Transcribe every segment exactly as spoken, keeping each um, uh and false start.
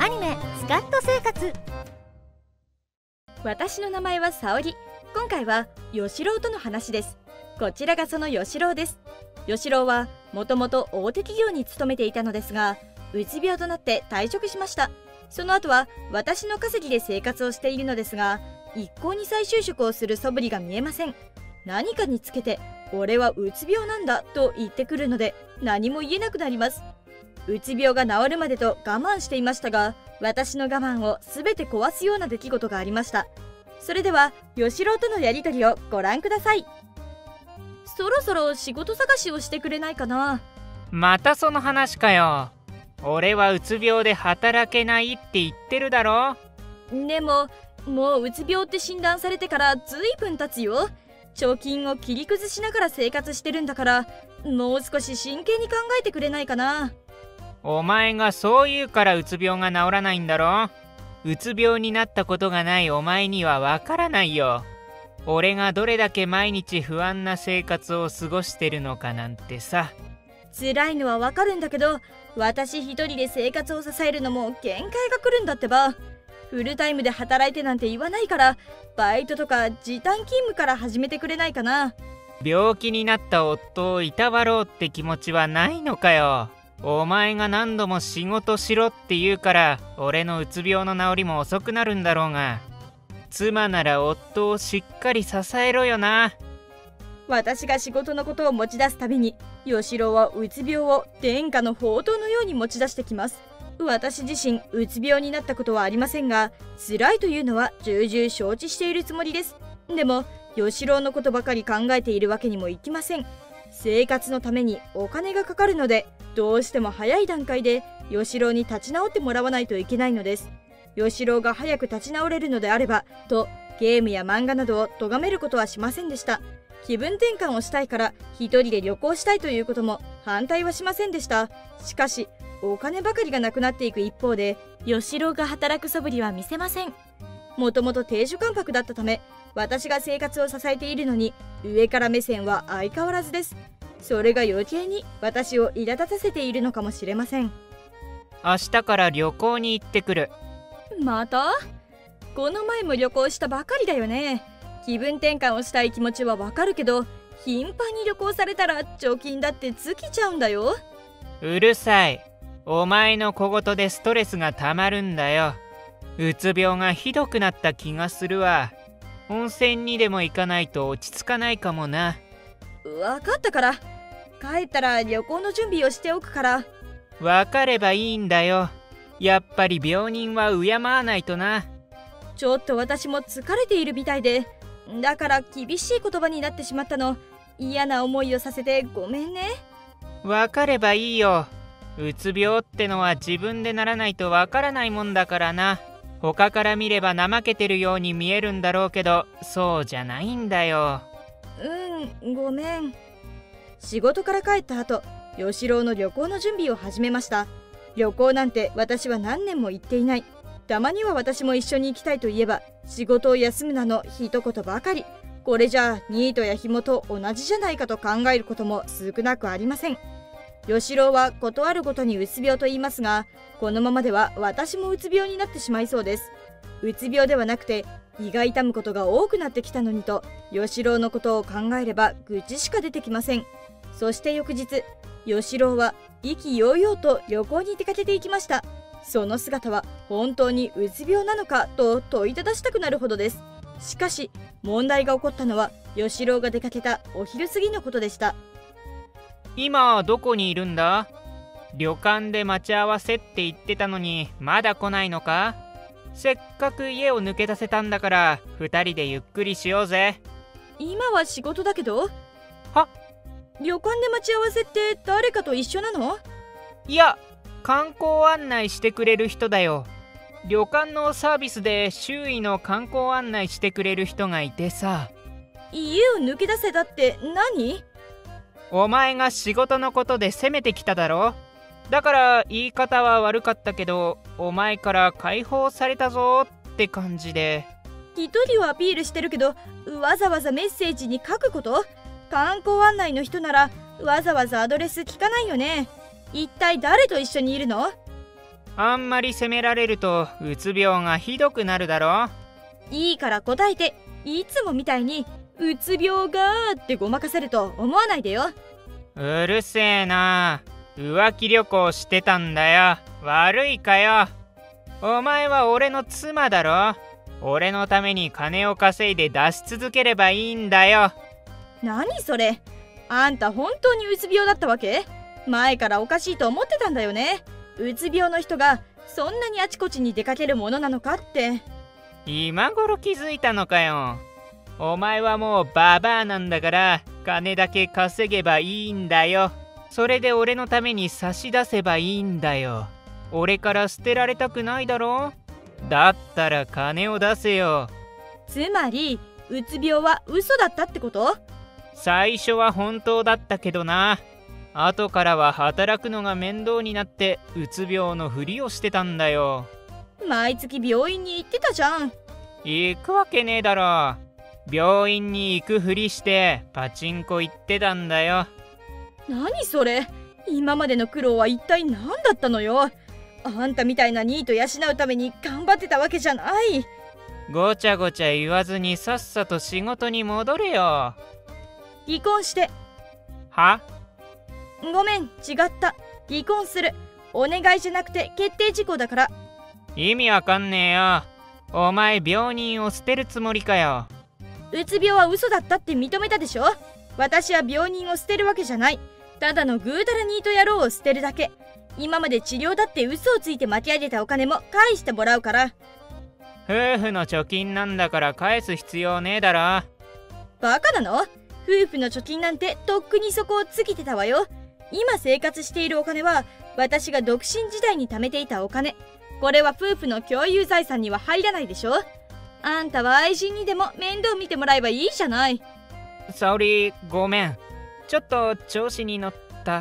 アニメスカッと生活。 私の名前は沙織。今回は吉郎との話です。こちらがその吉郎です。吉郎はもともと大手企業に勤めていたのですが、うつ病となって退職しました。その後は私の稼ぎで生活をしているのですが、一向に再就職をする素振りが見えません。何かにつけて俺はうつ病なんだと言ってくるので、何も言えなくなります。うつ病が治るまでと我慢していましたが、私の我慢を全て壊すような出来事がありました。それでは吉郎とのやりとりをご覧ください。そろそろ仕事探しをしてくれないかな。 またその話かよ。俺はうつ病で働けないって言ってるだろ。 でももううつ病って診断されてからずいぶん経つよ。貯金を切り崩しながら生活してるんだから、もう少し真剣に考えてくれないかな。 お前がそう言うからうつ病が治らないんだろ。うつ病になったことがないお前にはわからないよ。俺がどれだけ毎日不安な生活を過ごしてるのかなんてさ。 辛いのはわかるんだけど、私一人で生活を支えるのも限界が来るんだってば。フルタイムで働いてなんて言わないから、バイトとか時短勤務から始めてくれないかな。 病気になった夫をいたわろうって気持ちはないのかよ。お前が何度も仕事しろって言うから俺のうつ病の治りも遅くなるんだろうが、妻なら夫をしっかり支えろよな。 私が仕事のことを持ち出すたびに、吉郎はうつ病を天下の宝刀のように持ち出してきます。私自身うつ病になったことはありませんが、辛いというのは重々承知しているつもりです。でも吉郎のことばかり考えているわけにもいきません。生活のためにお金がかかるので、どうしても早い段階で吉郎に立ち直ってもらわないといけないのです。吉郎が早く立ち直れるのであればと、ゲームや漫画などを咎めることはしませんでした。気分転換をしたいから一人で旅行したいということも反対はしませんでした。しかしお金ばかりがなくなっていく一方で、吉郎が働く素振りは見せません。もともと亭主関白だったため、私が生活を支えているのに上から目線は相変わらずです。それが余計に私を苛立たせているのかもしれません。 明日から旅行に行ってくる。 また？この前も旅行したばかりだよね。気分転換をしたい気持ちはわかるけど、頻繁に旅行されたら貯金だって尽きちゃうんだよ。 うるさい。お前の小言でストレスがたまるんだよ。うつ病がひどくなった気がするわ。温泉にでも行かないと落ち着かないかもな。 分かったから、帰ったら旅行の準備をしておくから。 分かればいいんだよ。やっぱり病人は敬わないとな。 ちょっと私も疲れているみたいで、だから厳しい言葉になってしまったの。嫌な思いをさせてごめんね。 分かればいいよ。うつ病ってのは自分でならないと分からないもんだからな。他から見れば怠けてるように見えるんだろうけど、そうじゃないんだよ。 うん、ごめん。仕事から帰った後、吉郎の旅行の準備を始めました。旅行なんて私は何年も行っていない。たまには私も一緒に行きたいと言えば、仕事を休むなの一言ばかり。これじゃあニートやヒモと同じじゃないかと考えることも少なくありません。吉郎はことあるごとにうつ病と言いますが、このままでは私もうつ病になってしまいそうです。うつ病ではなくて胃が痛むことが多くなってきたのにと、吉郎のことを考えれば愚痴しか出てきません。そして翌日、吉郎は意気揚々と旅行に出かけていきました。その姿は本当にうつ病なのかと問いただしたくなるほどです。しかし問題が起こったのは吉郎が出かけたお昼過ぎのことでした。 今どこにいるんだ？旅館で待ち合わせって言ってたのにまだ来ないのか？せっかく家を抜け出せたんだからふたりでゆっくりしようぜ。 今は仕事だけど。 は？ 旅館で待ち合わせって誰かと一緒なの？ いや、観光案内してくれる人だよ。旅館のサービスで周囲の観光案内してくれる人がいてさ。 家を抜け出せたって何？ お前が仕事のことで責めてきただろ。だから言い方は悪かったけど、お前から解放されたぞって感じで。 一人をアピールしてるけど、わざわざメッセージに書くこと？観光案内の人ならわざわざアドレス聞かないよね。一体誰と一緒にいるの？ あんまり責められるとうつ病がひどくなるだろ。 いいから答えて。いつもみたいにうつ病がーってごまかせると思わないでよ。 うるせえな。浮気旅行してたんだよ。悪いかよ。お前は俺の妻だろ。俺のために金を稼いで出し続ければいいんだよ。 何それ。あんた本当にうつ病だったわけ？前からおかしいと思ってたんだよね。うつ病の人がそんなにあちこちに出かけるものなのかって。 今頃気づいたのかよ。お前はもうババアなんだから金だけ稼げばいいんだよ。それで俺のために差し出せばいいんだよ。俺から捨てられたくないだろ。だったら金を出せよ。 つまりうつ病は嘘だったってこと？ 最初は本当だったけどな。後からは働くのが面倒になってうつ病のふりをしてたんだよ。 毎月病院に行ってたじゃん。 行くわけねえだろ。病院に行くふりしてパチンコ行ってたんだよ。 何それ。今までの苦労は一体何だったのよ。あんたみたいなニート養うために頑張ってたわけじゃない。 ごちゃごちゃ言わずにさっさと仕事に戻れよ。 離婚して。 は？ ごめん、違った。離婚する。お願いじゃなくて決定事項だから。 意味わかんねえよ。お前病人を捨てるつもりかよ。 うつ病は嘘だったって認めたでしょ。私は病人を捨てるわけじゃない。ただのぐうたらニート野郎を捨てるだけ。今まで治療だって嘘をついて巻き上げたお金も返してもらうから。 夫婦の貯金なんだから返す必要ねえだろ。 バカなの？夫婦の貯金なんてとっくにそこを尽きてたわよ。今生活しているお金は私が独身時代に貯めていたお金。これは夫婦の共有財産には入らないでしょ。あんたは愛人にでも面倒見てもらえばいいじゃない。 沙織、ごめん。ちょっと調子に乗った。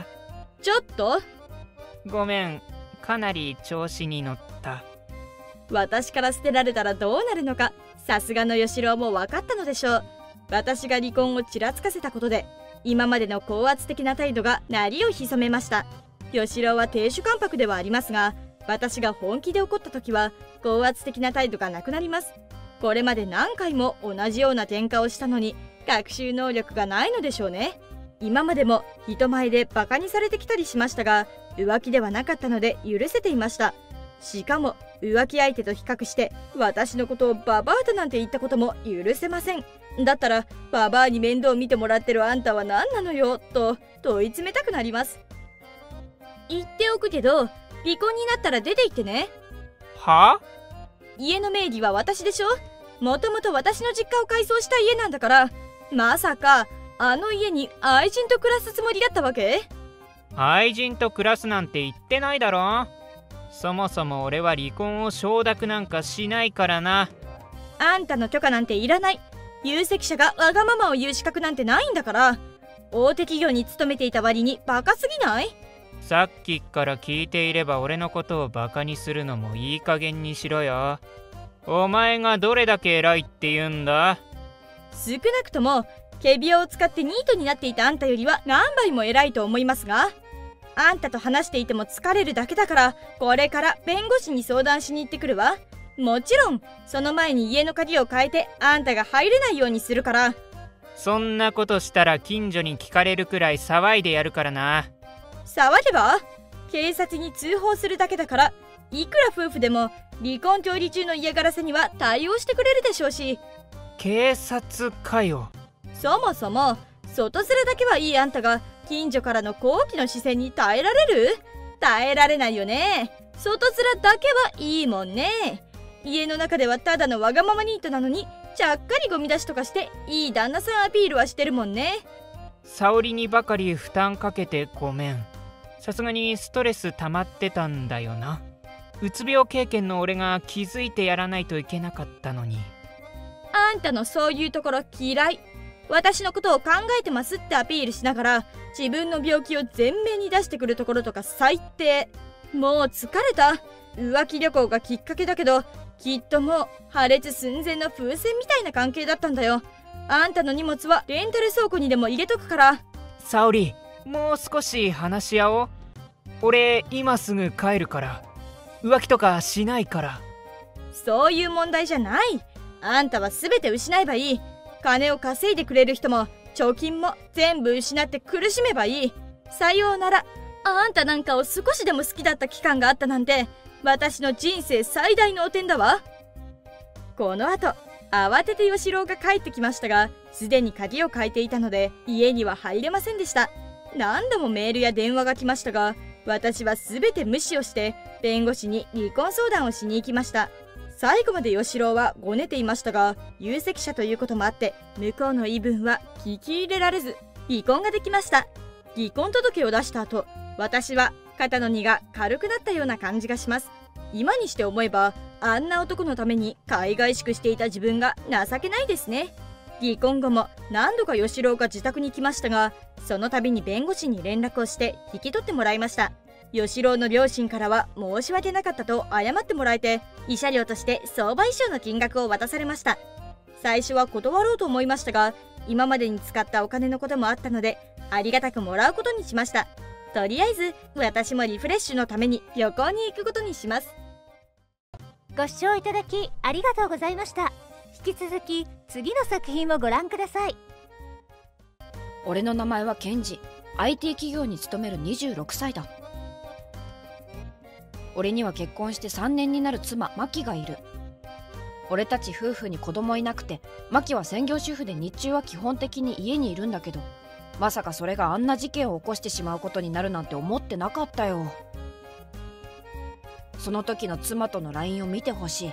ちょっと？ ごめん、かなり調子に乗った。 私から捨てられたらどうなるのか、さすがの吉郎も分かったのでしょう。私が離婚をちらつかせたことで今までの高圧的な態度が鳴りを潜めました。吉郎は亭主関白ではありますが、私が本気で怒った時は高圧的な態度がなくなります。これまで何回も同じような喧嘩をしたのに学習能力がないのでしょうね。今までも人前でバカにされてきたりしましたが、浮気ではなかったので許せていました。しかも浮気相手と比較して私のことをババアだなんて言ったことも許せません。だったらババアに面倒見てもらってるあんたは何なのよと問い詰めたくなります。言っておくけど、離婚になったら出て行ってね。 は？ 家の名義は私でしょ。もともと私の実家を改装した家なんだから。まさかあの家に愛人と暮らすつもりだったわけ？ 愛人と暮らすなんて言ってないだろ。そもそも俺は離婚を承諾なんかしないからな。 あんたの許可なんていらない。有責者がわがままを言う資格なんてないんだから。大手企業に勤めていた割にバカすぎない？ さっきから聞いていれば俺のことをバカにするのもいい加減にしろよ。お前がどれだけ偉いって言うんだ？ 少なくとも仮病を使ってニートになっていたあんたよりは何倍も偉いと思いますが、あんたと話していても疲れるだけだから、これから弁護士に相談しに行ってくるわ。もちろんその前に家の鍵を変えてあんたが入れないようにするから。 そんなことしたら近所に聞かれるくらい騒いでやるからな。 騒げば？警察に通報するだけだから、いくら夫婦でも離婚協議中の嫌がらせには対応してくれるでしょうし。 警察かよ。 そもそも外面だけはいいあんたが近所からの好奇の視線に耐えられる？耐えられないよね。外面だけはいいもんね。家の中ではただのわがままニートなのにちゃっかりゴミ出しとかしていい旦那さんアピールはしてるもんね。 沙織にばかり負担かけてごめん。さすがにストレス溜まってたんだよな。うつ病経験の俺が気づいてやらないといけなかったのに。 あんたのそういうところ嫌い。私のことを考えてますってアピールしながら自分の病気を前面に出してくるところとか最低。もう疲れた。浮気旅行がきっかけだけど、きっともう破裂寸前の風船みたいな関係だったんだよ。あんたの荷物はレンタル倉庫にでも入れとくから。 沙織、もう少し話し合おう。俺今すぐ帰るから。 浮気とかしないから。 そういう問題じゃない。あんたは全て失えばいい。金を稼いでくれる人も貯金も全部失って苦しめばいい。さようなら。あんたなんかを少しでも好きだった期間があったなんて、私の人生最大の汚点だわ。この後、慌てて吉郎が帰ってきましたが、すでに鍵をかいていたので家には入れませんでした。何度もメールや電話が来ましたが、私は全て無視をして弁護士に離婚相談をしに行きました。最後まで吉郎はごねていましたが、有責者ということもあって向こうの言い分は聞き入れられず、離婚ができました。離婚届を出した後、私は肩の荷が軽くなったような感じがします。今にして思えば、あんな男のために海外しくしていた自分が情けないですね。離婚後も何度か吉郎が自宅に来ましたが、その度に弁護士に連絡をして引き取ってもらいました。吉郎の両親からは申し訳なかったと謝ってもらえて、慰謝料として相場以上の金額を渡されました。最初は断ろうと思いましたが、今までに使ったお金のこともあったので、ありがたくもらうことにしました。とりあえず私もリフレッシュのために旅行に行くことにします。 ご視聴いただきありがとうございました。引き続き次の作品をご覧ください。 俺の名前はケンジ。 アイティー 企業に勤めるにじゅうろくさいだ。俺には結婚してさんねんになる妻マキがいる。俺たち夫婦に子供いなくて、マキは専業主婦で日中は基本的に家にいるんだけど、まさかそれがあんな事件を起こしてしまうことになるなんて思ってなかったよ。その時の妻との ライン を見てほしい。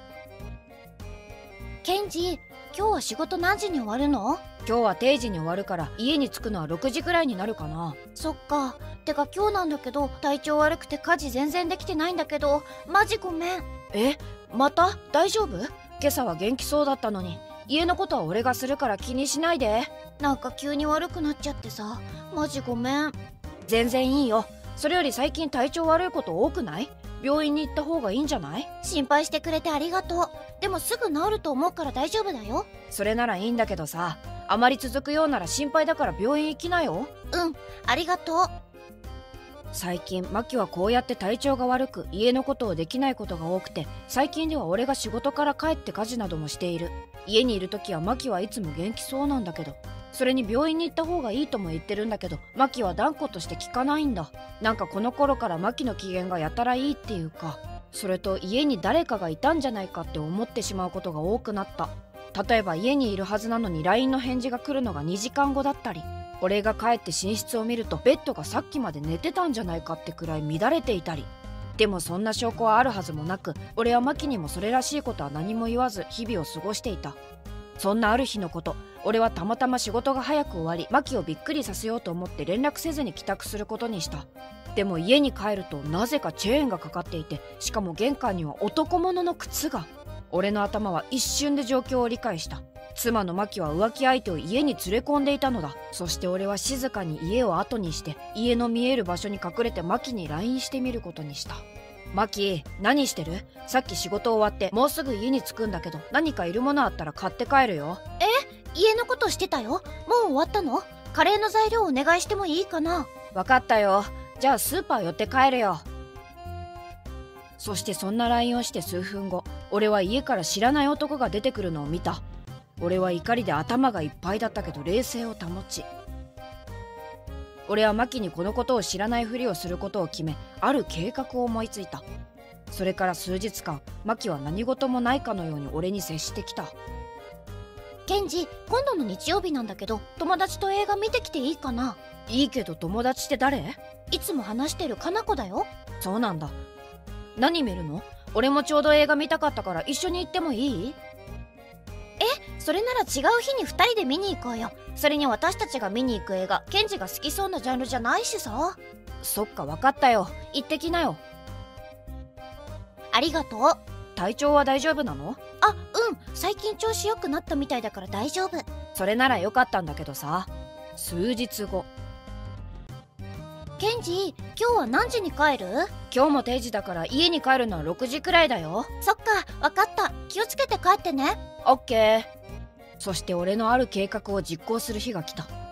ケンジ、今日は仕事何時に終わるの？ 今日は定時に終わるから家に着くのはろくじくらいになるかな。 そっか。てか今日なんだけど、体調悪くて家事全然できてないんだけど、マジごめん。 え、また？大丈夫？今朝は元気そうだったのに。家のことは俺がするから気にしないで。 なんか急に悪くなっちゃってさ、マジごめん。 全然いいよ。それより最近体調悪いこと多くない？病院に行った方がいいんじゃない？ 心配してくれてありがとう。でもすぐ治ると思うから大丈夫だよ。 それならいいんだけどさ、あまり続くようなら心配だから病院行きなよ。 うん、ありがとう。 最近マキはこうやって体調が悪く家のことをできないことが多くて、最近では俺が仕事から帰って家事などもしている。家にいる時はマキはいつも元気そうなんだけど、それに病院に行った方がいいとも言ってるんだけど、マキは断固として聞かないんだ。なんかこの頃からマキの機嫌がやたらいいっていうか、それと家に誰かがいたんじゃないかって思ってしまうことが多くなった。例えば家にいるはずなのに ライン の返事が来るのがにじかんごだったり、俺が帰って寝室を見るとベッドがさっきまで寝てたんじゃないかってくらい乱れていたり。でもそんな証拠はあるはずもなく、俺はマキにもそれらしいことは何も言わず日々を過ごしていた。そんなある日のこと、俺はたまたま仕事が早く終わり、マキをびっくりさせようと思って連絡せずに帰宅することにした。でも家に帰るとなぜかチェーンがかかっていて、しかも玄関には男物の靴が。俺の頭は一瞬で状況を理解した。妻のマキは浮気相手を家に連れ込んでいたのだ。そして俺は静かに家を後にして家の見える場所に隠れてマキに ライン してみることにした。マキ、何してる？さっき仕事終わってもうすぐ家に着くんだけど、何かいるものあったら買って帰るよ。 え、家のことしてたよ。もう終わったの？カレーの材料お願いしてもいいかな？ わかったよ。じゃあスーパー寄って帰るよ。そしてそんな ライン をして数分後、俺は家から知らない男が出てくるのを見た。俺は怒りで頭がいっぱいだったけど冷静を保ち、俺はマキにこのことを知らないふりをすることを決め、ある計画を思いついた。それから数日間、マキは何事もないかのように俺に接してきた。 ケンジ、今度の日曜日なんだけど、友達と映画見てきていいかな？ いいけど友達って誰？ いつも話してるかな子だよ。 そうなんだ。何見るの？俺もちょうど映画見たかったから一緒に行ってもいい？ え、それなら違う日にふたりで見に行こうよ。それに私たちが見に行く映画、ケンジが好きそうなジャンルじゃないしさ。 そっか、わかったよ。行ってきなよ。 ありがとう。 体調は大丈夫なの？ あ、うん、最近調子良くなったみたいだから大丈夫。 それならよかったんだけどさ。数日後。 ケンジ、今日は何時に帰る？ 今日も定時だから家に帰るのはろくじくらいだよ。 そっか、わかった。気をつけて帰ってね。 オッケー。そして俺のある計画を実行する日が来た。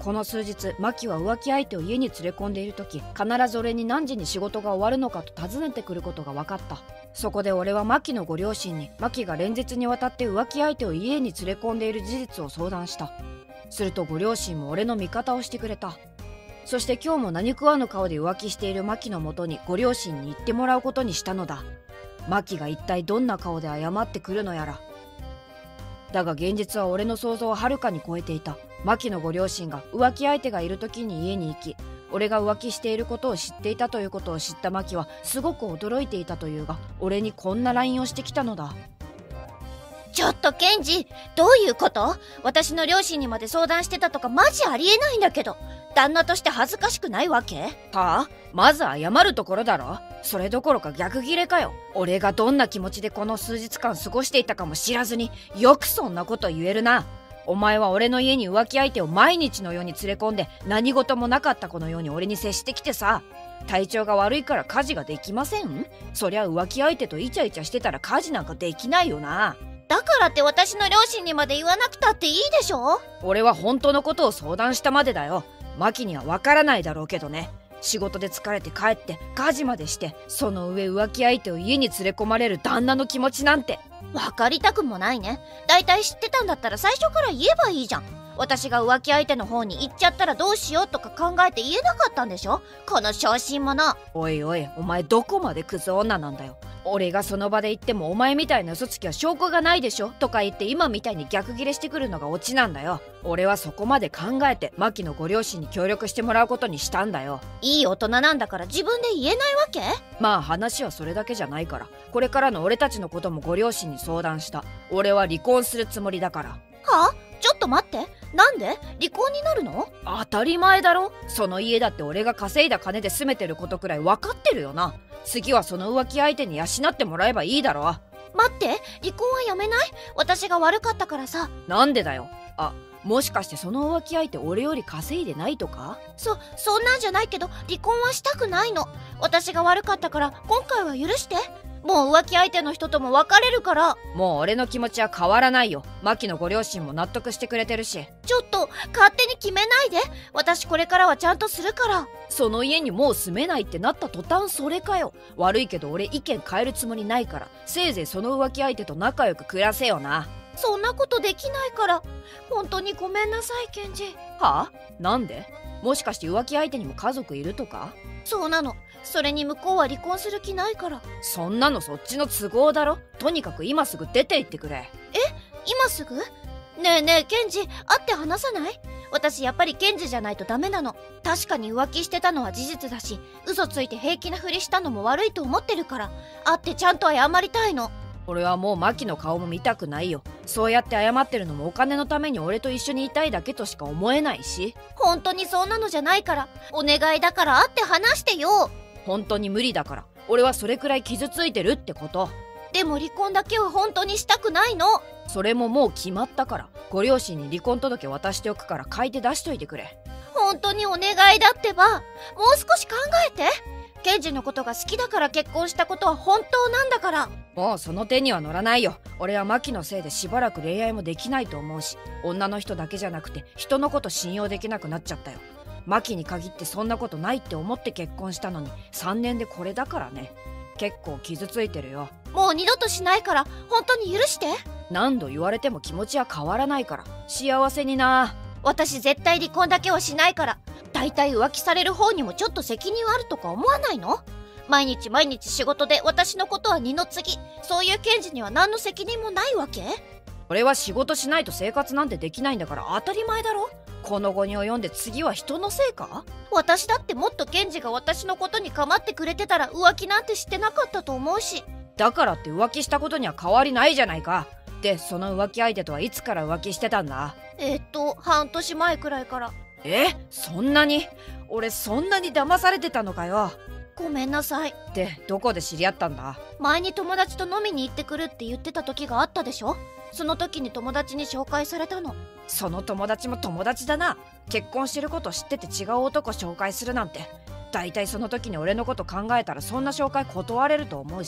この数日マキは浮気相手を家に連れ込んでいる時、必ず俺に何時に仕事が終わるのかと尋ねてくることが分かった。そこで俺はマキのご両親にマキが連日にわたって浮気相手を家に連れ込んでいる事実を相談した。するとご両親も俺の味方をしてくれた。そして今日も何食わぬ顔で浮気しているマキのもとにご両親に言ってもらうことにしたのだ。マキが一体どんな顔で謝ってくるのやら。だが現実は俺の想像をはるかに超えていた。マキのご両親が浮気相手がいる時に家に行き、俺が浮気していることを知っていたということを知ったマキはすごく驚いていたというが、俺にこんな ライン をしてきたのだ。 ちょっとケンジ、どういうこと？私の両親にまで相談してたとかマジありえないんだけど。旦那として恥ずかしくないわけ？ はあ？まず謝るところだろ。それどころか逆ギレかよ。俺がどんな気持ちでこの数日間過ごしていたかも知らずによくそんなこと言えるな。お前は俺の家に浮気相手を毎日のように連れ込んで、何事もなかった子のように俺に接してきてさ。体調が悪いから家事ができません？そりゃ浮気相手とイチャイチャしてたら家事なんかできないよな。 だからって私の両親にまで言わなくたっていいでしょ？ 俺は本当のことを相談したまでだよ。マキにはわからないだろうけどね。仕事で疲れて帰って家事までして、その上浮気相手を家に連れ込まれる旦那の気持ちなんて。 分かりたくもないね。だいたい知ってたんだったら最初から言えばいいじゃん。私が浮気相手の方に行っちゃったらどうしようとか考えて言えなかったんでしょ、この小心者。 おいおい、お前どこまでクズ女なんだよ。俺がその場で言ってもお前みたいな嘘つきは証拠がないでしょとか言って今みたいに逆ギレしてくるのがオチなんだよ。俺はそこまで考えてマキのご両親に協力してもらうことにしたんだよ。 いい大人なんだから自分で言えないわけ？ まあ話はそれだけじゃないから、これからの俺たちのこともご両親に相談した。俺は離婚するつもりだから。 はあ？ちょっと待って、なんで？離婚になるの？ 当たり前だろ。その家だって俺が稼いだ金で住めてることくらい分かってるよな。次はその浮気相手に養ってもらえばいいだろ。 待って、離婚はやめない？私が悪かったからさ。 なんでだよ。あ、もしかしてその浮気相手俺より稼いでないとか？ そ、そんなんじゃないけど離婚はしたくないの。私が悪かったから今回は許して。もう浮気相手の人とも別れるから。 もう俺の気持ちは変わらないよ。マキのご両親も納得してくれてるし。 ちょっと勝手に決めないで。私これからはちゃんとするから。 その家にもう住めないってなった途端それかよ。悪いけど俺意見変えるつもりないから、せいぜいその浮気相手と仲良く暮らせよな。 そんなことできないから。本当にごめんなさいケンジ。 はあ？なんで？もしかして浮気相手にも家族いるとか？ そうなの。それに向こうは離婚する気ないから。 そんなのそっちの都合だろ。とにかく今すぐ出て行ってくれ。 え？今すぐ？ねえねえケンジ、会って話さない？私やっぱりケンジじゃないとダメなの。確かに浮気してたのは事実だし、嘘ついて平気なふりしたのも悪いと思ってるから、会ってちゃんと謝りたいの。 俺はもうマキの顔も見たくないよ。そうやって謝ってるのもお金のために俺と一緒にいたいだけとしか思えないし。 本当にそんなのじゃないから、お願いだから会って話してよ。 本当に無理だから。俺はそれくらい傷ついてるってこと。 でも離婚だけは本当にしたくないの。 それももう決まったから。ご両親に離婚届渡しておくから書いて出しといてくれ。 本当にお願いだってば。もう少し考えて。ケンジのことが好きだから結婚したことは本当なんだから。 もうその手には乗らないよ。俺はマキのせいでしばらく恋愛もできないと思うし、女の人だけじゃなくて人のこと信用できなくなっちゃったよ。マキに限ってそんなことないって思って結婚したのにさんねんでこれだからね。結構傷ついてるよ。 もう二度としないから本当に許して。 何度言われても気持ちは変わらないから。幸せにな。 私絶対離婚だけはしないから。だいたい浮気される方にもちょっと責任あるとか思わないの？毎日毎日仕事で私のことは二の次。そういう検事には何の責任もないわけ？ 俺は仕事しないと生活なんてできないんだから当たり前だろ。この期に及んで次は人のせいか？ 私だってもっと検事が私のことに構ってくれてたら浮気なんてしてなかったと思うし。 だからって浮気したことには変わりないじゃないか。で、その浮気相手とはいつから浮気してたんだ？ えー、っと半年前くらいから。 え？そんなに？俺そんなに騙されてたのかよ。 ごめんなさい。 で、どこで知り合ったんだ？ 前に友達と飲みに行ってくるって言ってた時があったでしょ。その時に友達に紹介されたの。 その友達も友達だな。結婚してること知ってて違う男紹介するなんて。だいたいその時に俺のこと考えたらそんな紹介断れると思うし。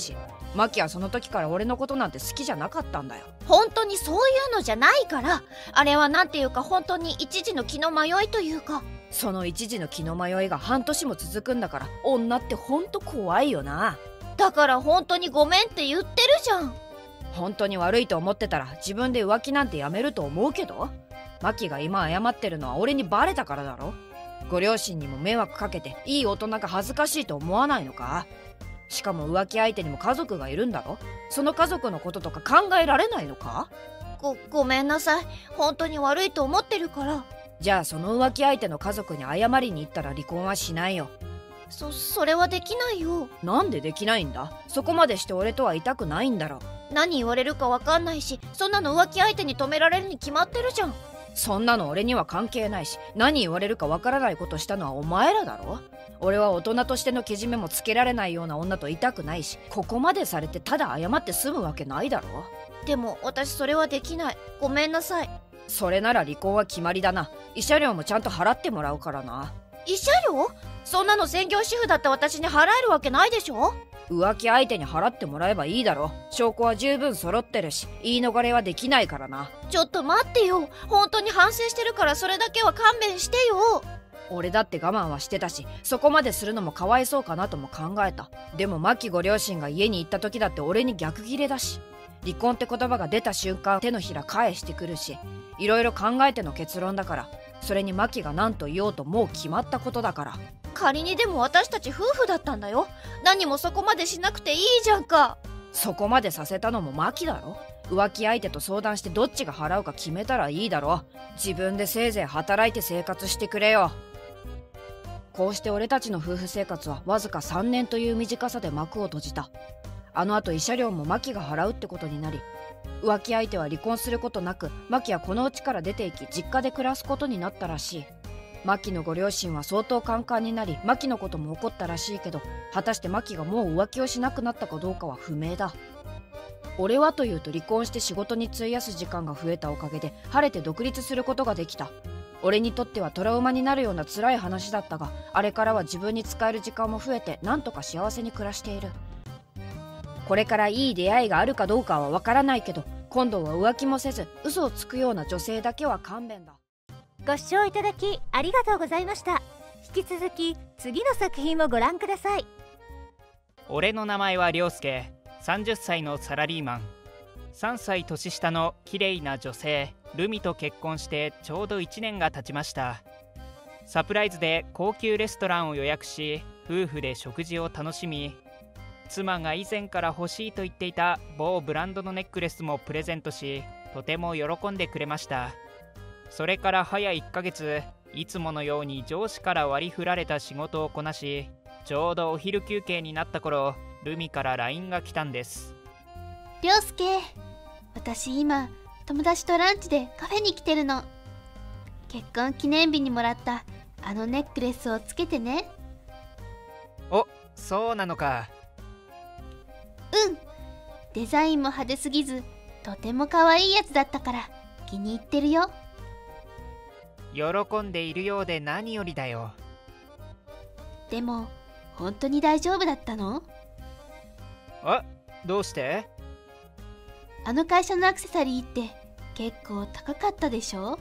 マキはその時から俺のことなんて好きじゃなかったんだよ。 本当にそういうのじゃないから。あれはなんていうか本当に一時の気の迷いというか。 その一時の気の迷いが半年も続くんだから、女ってほんと怖いよな。 だから本当にごめんって言ってるじゃん。 本当に悪いと思ってたら自分で浮気なんてやめると思うけど、マキが今謝ってるのは俺にバレたからだろ。ご両親にも迷惑かけていい大人が恥ずかしいと思わないのか。しかも浮気相手にも家族がいるんだろ。その家族のこととか考えられないのか。 ご、ごめんなさい。本当に悪いと思ってるから。 じゃあその浮気相手の家族に謝りに行ったら離婚はしないよ。 そ、それはできないよ。 なんでできないんだ。そこまでして俺とは痛くないんだろ。 何言われるかわかんないし、そんなの浮気相手に止められるに決まってるじゃん。 そんなの俺には関係ないし、何言われるかわからないことしたのはお前らだろ。俺は大人としてのけじめもつけられないような女といたくないし、ここまでされてただ謝って済むわけないだろ。 でも私それはできない。ごめんなさい。 それなら離婚は決まりだな。慰謝料もちゃんと払ってもらうからな。 慰謝料？そんなの専業主婦だって私に払えるわけないでしょ。 浮気相手に払ってもらえばいいだろ。証拠は十分揃ってるし、言い逃れはできないからな。 ちょっと待ってよ。本当に反省してるからそれだけは勘弁してよ。 俺だって我慢はしてたし、そこまでするのもかわいそうかなとも考えた。でもマキご両親が家に行った時だって俺に逆ギレだし、離婚って言葉が出た瞬間手のひら返してくるし、いろいろ考えての結論だから。それにマキが何と言おうともう決まったことだから。 仮にでも私たち夫婦だったんだよ。何もそこまでしなくていいじゃんか。 そこまでさせたのもマキだろ。浮気相手と相談してどっちが払うか決めたらいいだろ。自分でせいぜい働いて生活してくれよ。こうして俺たちの夫婦生活はわずかさんねんという短さで幕を閉じた。あのあと慰謝料もマキが払うってことになり、浮気相手は離婚することなくマキはこの家から出て行き実家で暮らすことになったらしい。マキのご両親は相当カンカンになり、マキのことも怒ったらしいけど、果たしてマキがもう浮気をしなくなったかどうかは不明だ。俺はというと離婚して仕事に費やす時間が増えたおかげで晴れて独立することができた。俺にとってはトラウマになるような辛い話だったが、あれからは自分に使える時間も増えてなんとか幸せに暮らしている。これからいい出会いがあるかどうかはわからないけど、今度は浮気もせず嘘をつくような女性だけは勘弁だ。 ご視聴いただきありがとうございました。引き続き次の作品をご覧ください。 俺の名前は涼介。さんじゅっさいのサラリーマン。さんさい年下の綺麗な女性ルミと結婚してちょうどいちねんが経ちました。サプライズで高級レストランを予約し、夫婦で食事を楽しみ、妻が以前から欲しいと言っていた某ブランドのネックレスもプレゼントし、とても喜んでくれました。それから早いっかげつ、いつものように上司から割り振られた仕事をこなし、ちょうどお昼休憩になった頃、ルミから ライン が来たんです。 涼介、私今友達とランチでカフェに来てるの。結婚記念日にもらったあのネックレスをつけてね。 お、そうなのか。 うん、デザインも派手すぎずとても可愛いやつだったから気に入ってるよ。 喜んでいるようで何よりだよ。 でも本当に大丈夫だったの？ あ、どうして？ あの会社のアクセサリーって結構高かったでしょ？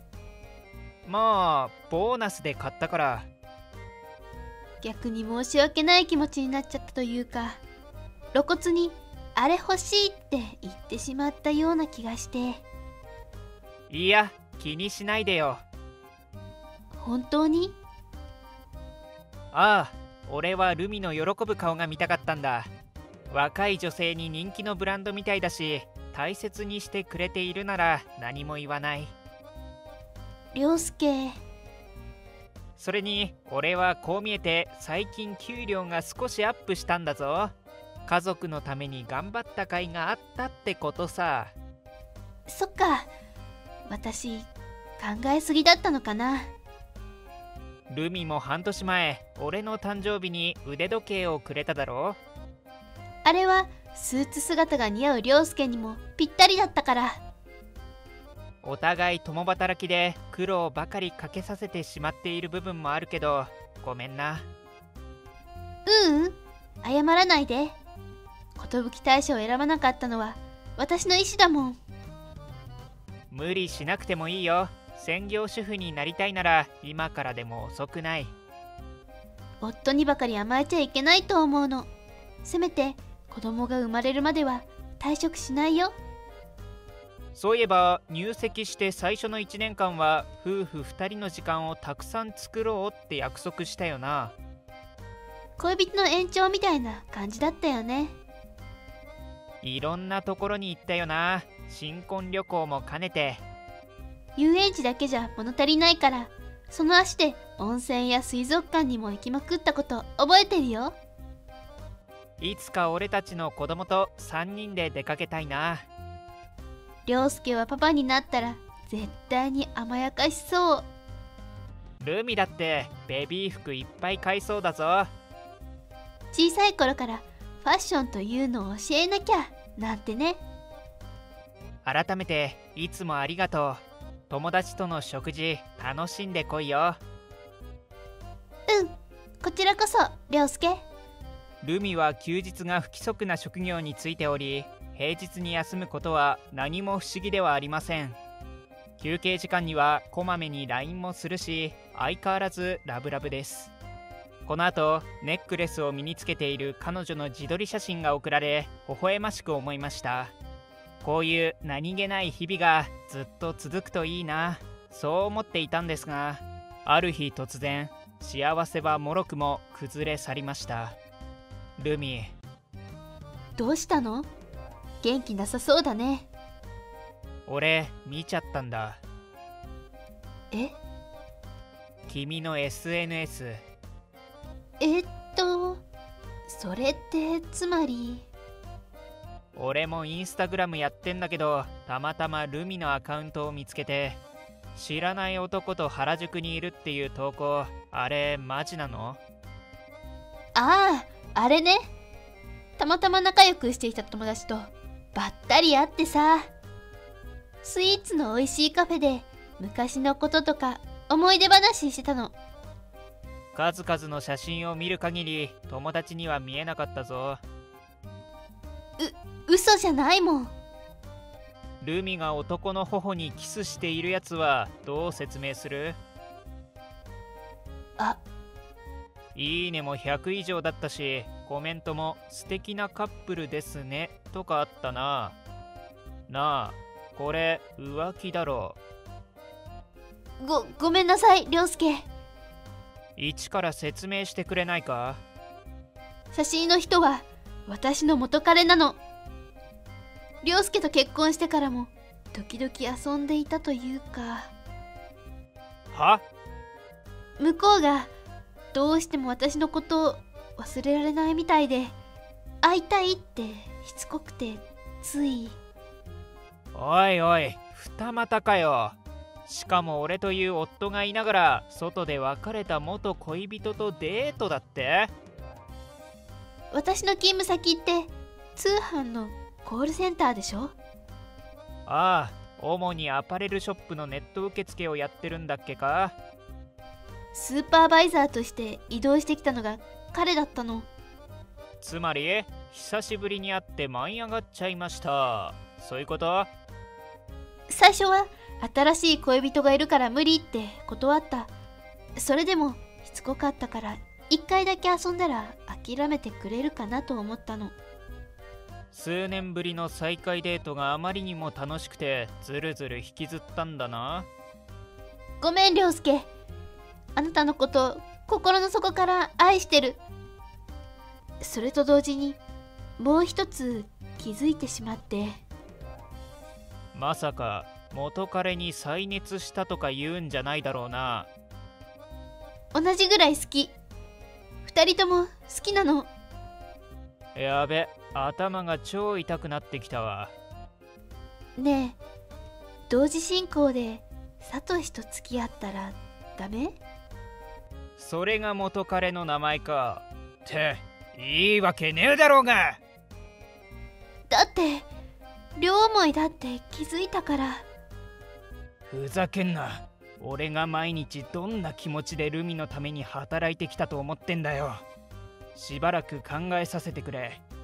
まあボーナスで買ったから。 逆に申し訳ない気持ちになっちゃったというか、露骨にあれ欲しいって言ってしまったような気がして。 いや、気にしないでよ。 本当に？ ああ、俺はルミの喜ぶ顔が見たかったんだ。若い女性に人気のブランドみたいだし、大切にしてくれているなら何も言わない。 涼介、 それに俺はこう見えて最近給料が少しアップしたんだぞ。家族のために頑張った甲斐があったってことさ。 そっか、私考えすぎだったのかな。 ルミも半年前俺の誕生日に腕時計をくれただろ。 あれはスーツ姿が似合う涼介にもぴったりだったから。 お互い共働きで苦労ばかりかけさせてしまっている部分もあるけど、ごめんな。 ううん、謝らないで。 寿大社を選ばなかったのは私の意思だもん。 無理しなくてもいいよ。専業主婦になりたいなら今からでも遅くない。 夫にばかり甘えちゃいけないと思うの。せめて子供が生まれるまでは退職しないよ。 そういえば入籍して最初のいちねんかんは夫婦ふたりの時間をたくさん作ろうって約束したよな。 恋人の延長みたいな感じだったよね。 いろんなところに行ったよな。新婚旅行も兼ねて。 遊園地だけじゃ物足りないから、その足で温泉や水族館にも行きまくったこと覚えてるよ。 いつか俺たちの子供とさんにんで出かけたいな。 涼介はパパになったら絶対に甘やかしそう。 ルミだってベビー服いっぱい買いそうだぞ。 小さい頃からファッションというのを教えなきゃなんてね。 改めていつもありがとう。友達との食事楽しんでこいよ。 うん、こちらこそ涼介。 ルミは休日が不規則な職業についており、平日に休むことは何も不思議ではありません。休憩時間にはこまめに ライン もするし、相変わらずラブラブです。この後ネックレスを身につけている彼女の自撮り写真が送られ、微笑ましく思いました。こういう何気ない日々がずっと続くといいな、そう思っていたんですが、ある日突然幸せはもろくも崩れ去りました。ルミ、 どうしたの？元気なさそうだね。 俺見ちゃったんだ。 え？ 君の エスエヌエス。 えっとそれってつまり。 俺もインスタグラムやってんだけど、たまたまルミのアカウントを見つけて、知らない男と原宿にいるっていう投稿、あれマジなの？ ああ、あれね。たまたま仲良くしていた友達とばったり会ってさ、スイーツの美味しいカフェで昔のこととか思い出話してたの。 数々の写真を見る限り友達には見えなかったぞ。 う、嘘じゃないもん。 ルミが男の頬にキスしているやつはどう説明する？ あ、 いいねもひゃく以上だったし、コメントも素敵なカップルですねとかあったな。なあ、これ浮気だろ。 ご、ごめんなさい、涼介。 一から説明してくれないか？ 写真の人は私の元彼なの。涼介と結婚してからも時々遊んでいたというか。 は？ 向こうがどうしても私のことを忘れられないみたいで、会いたいってしつこくてつい。 おいおい、二股かよ。しかも俺という夫がいながら外で別れた元恋人とデートだって？ 私の勤務先って通販のコールセンターでしょ？ ああ、主にアパレルショップのネット受付をやってるんだっけか？ スーパーバイザーとして移動してきたのが彼だったの。 つまり久しぶりに会って舞い上がっちゃいました、そういうこと？ 最初は新しい恋人がいるから無理って断った。それでもしつこかったから一回だけ遊んだら諦めてくれるかなと思ったの。 数年ぶりの再会デートがあまりにも楽しくてずるずる引きずったんだな。 ごめん涼介、あなたのこと心の底から愛してる。それと同時にもう一つ気づいてしまって。 まさか元彼に再熱したとか言うんじゃないだろうな。 同じぐらい好き。二人とも好きなの。 やべ、頭が超痛くなってきたわ。 ねえ、同時進行でサトシと付き合ったらダメ？ それが元彼の名前か。っていいわけねえだろうが。 だって両思いだって気づいたから。 ふざけんな。俺が毎日どんな気持ちでルミのために働いてきたと思ってんだよ。しばらく考えさせてくれ。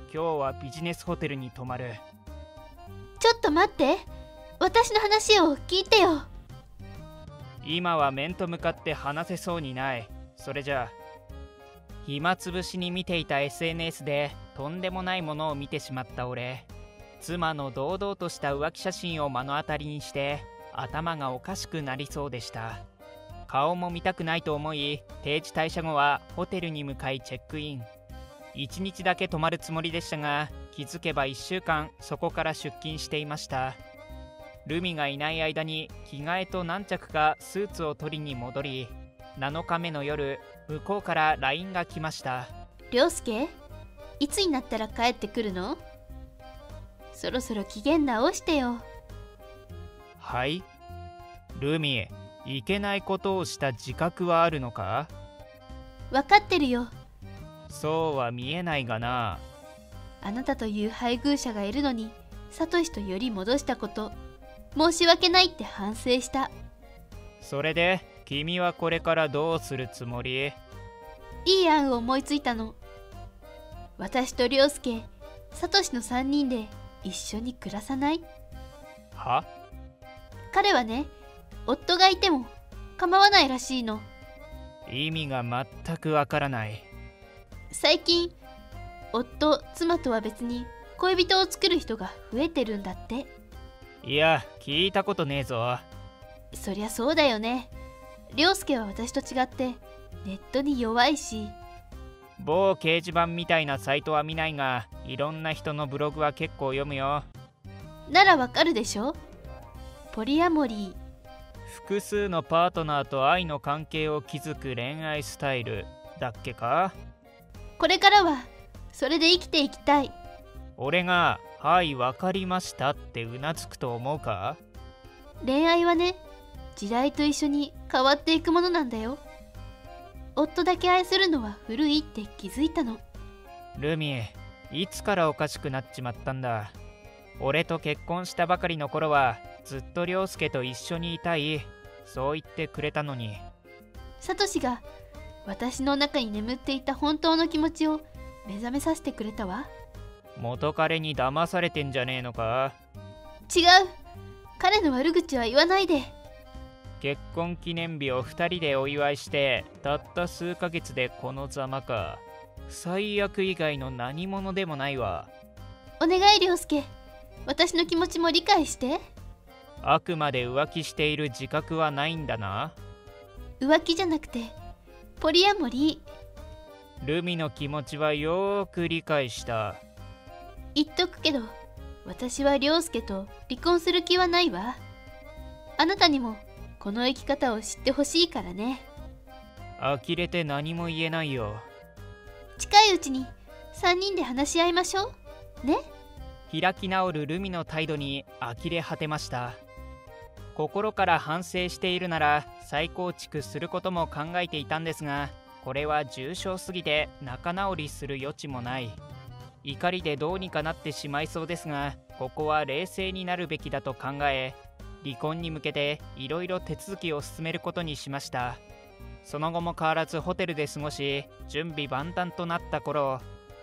今日はビジネスホテルに泊まる。 ちょっと待って、私の話を聞いてよ。 今は面と向かって話せそうにない。それじゃあ、暇つぶしに見ていた エスエヌエス でとんでもないものを見てしまった俺。妻の堂々とした浮気写真を目の当たりにして頭がおかしくなりそうでした。顔も見たくないと思い、定時退社後はホテルに向かいチェックイン。いちにちだけ泊まるつもりでしたが、気づけばいっしゅうかんそこから出勤していました。ルミがいない間に着替えと何着かスーツを取りに戻り、なのかめの夜、向こうから ライン が来ました。 涼介、いつになったら帰ってくるの？そろそろ機嫌直してよ。 はい？ルミ、いけないことをした自覚はあるのか？ 分かってるよ。 そうは見えないがな。 あなたという配偶者がいるのに、サトシとより戻したこと、申し訳ないって反省した。 それで君はこれからどうするつもり？ いい案を思いついたの。私と涼介、サトシのさんにんで一緒に暮らさない？ は？ 彼はね、夫がいても構わないらしいの。 意味が全くわからない。 最近、夫、妻とは別に恋人を作る人が増えてるんだって。 いや、聞いたことねえぞ。 そりゃそうだよね。涼介は私と違ってネットに弱いし。 某掲示板みたいなサイトは見ないが、いろんな人のブログは結構読むよ。 ならわかるでしょ？ポリアモリー。 複数のパートナーと愛の関係を築く恋愛スタイルだっけか？ これからはそれで生きていきたい。 俺が「はいわかりました」ってうなずくと思うか？ 恋愛はね、時代と一緒に変わっていくものなんだよ。夫だけ愛するのは古いって気づいたの。 ルミ、いつからおかしくなっちまったんだ。俺と結婚したばかりの頃はずっと涼介と一緒にいたい、そう言ってくれたのに。 サトシが私の中に眠っていた本当の気持ちを目覚めさせてくれたわ。 元彼に騙されてんじゃねえのか？ 違う、彼の悪口は言わないで。 結婚記念日をふたりでお祝いしてたった数ヶ月でこのざまか。最悪以外の何者でもないわ。 お願い涼介、私の気持ちも理解して。 あくまで浮気している自覚はないんだな。 浮気じゃなくてポリアモリー。 ルミの気持ちはよーく理解した。 言っとくけど、私は涼介と離婚する気はないわ。あなたにもこの生き方を知ってほしいからね。 呆れて何も言えないよ。 近いうちにさんにんで話し合いましょうね。 開き直るルミの態度に呆れ果てました。心から反省しているなら再構築することも考えていたんですが、これは重症すぎて仲直りする余地もない。怒りでどうにかなってしまいそうですが、ここは冷静になるべきだと考え、離婚に向けていろいろ手続きを進めることにしました。その後も変わらずホテルで過ごし、準備万端となった頃、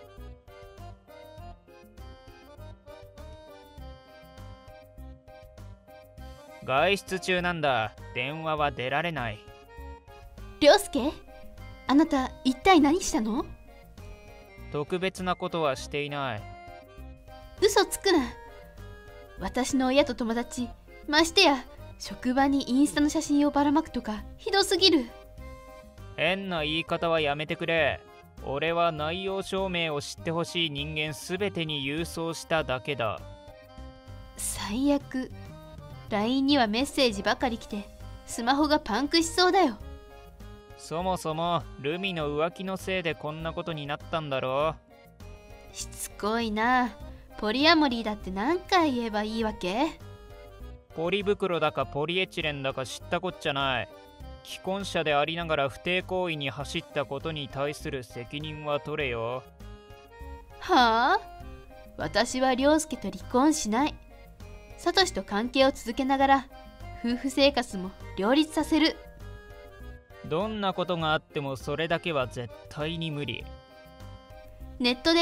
外出中なんだ。電話は出られない。 涼介、あなた一体何したの？ 特別なことはしていない。 嘘つくな。私の親と友達、ましてや職場にインスタの写真をばらまくとかひどすぎる。 変な言い方はやめてくれ。俺は内容証明を知ってほしい人間すべてに郵送しただけだ。 最悪。 ライン にはメッセージばかり来てスマホがパンクしそうだよ。 そもそもルミの浮気のせいでこんなことになったんだろう。 しつこいな。ポリアモリーだって何回言えばいいわけ？ ポリ袋だかポリエチレンだか知ったこっちゃない。既婚者でありながら不貞行為に走ったことに対する責任は取れよ。 はあ？私は涼介と離婚しない。サトシと関係を続けながら夫婦生活も両立させる。 どんなことがあってもそれだけは絶対に無理。 ネットで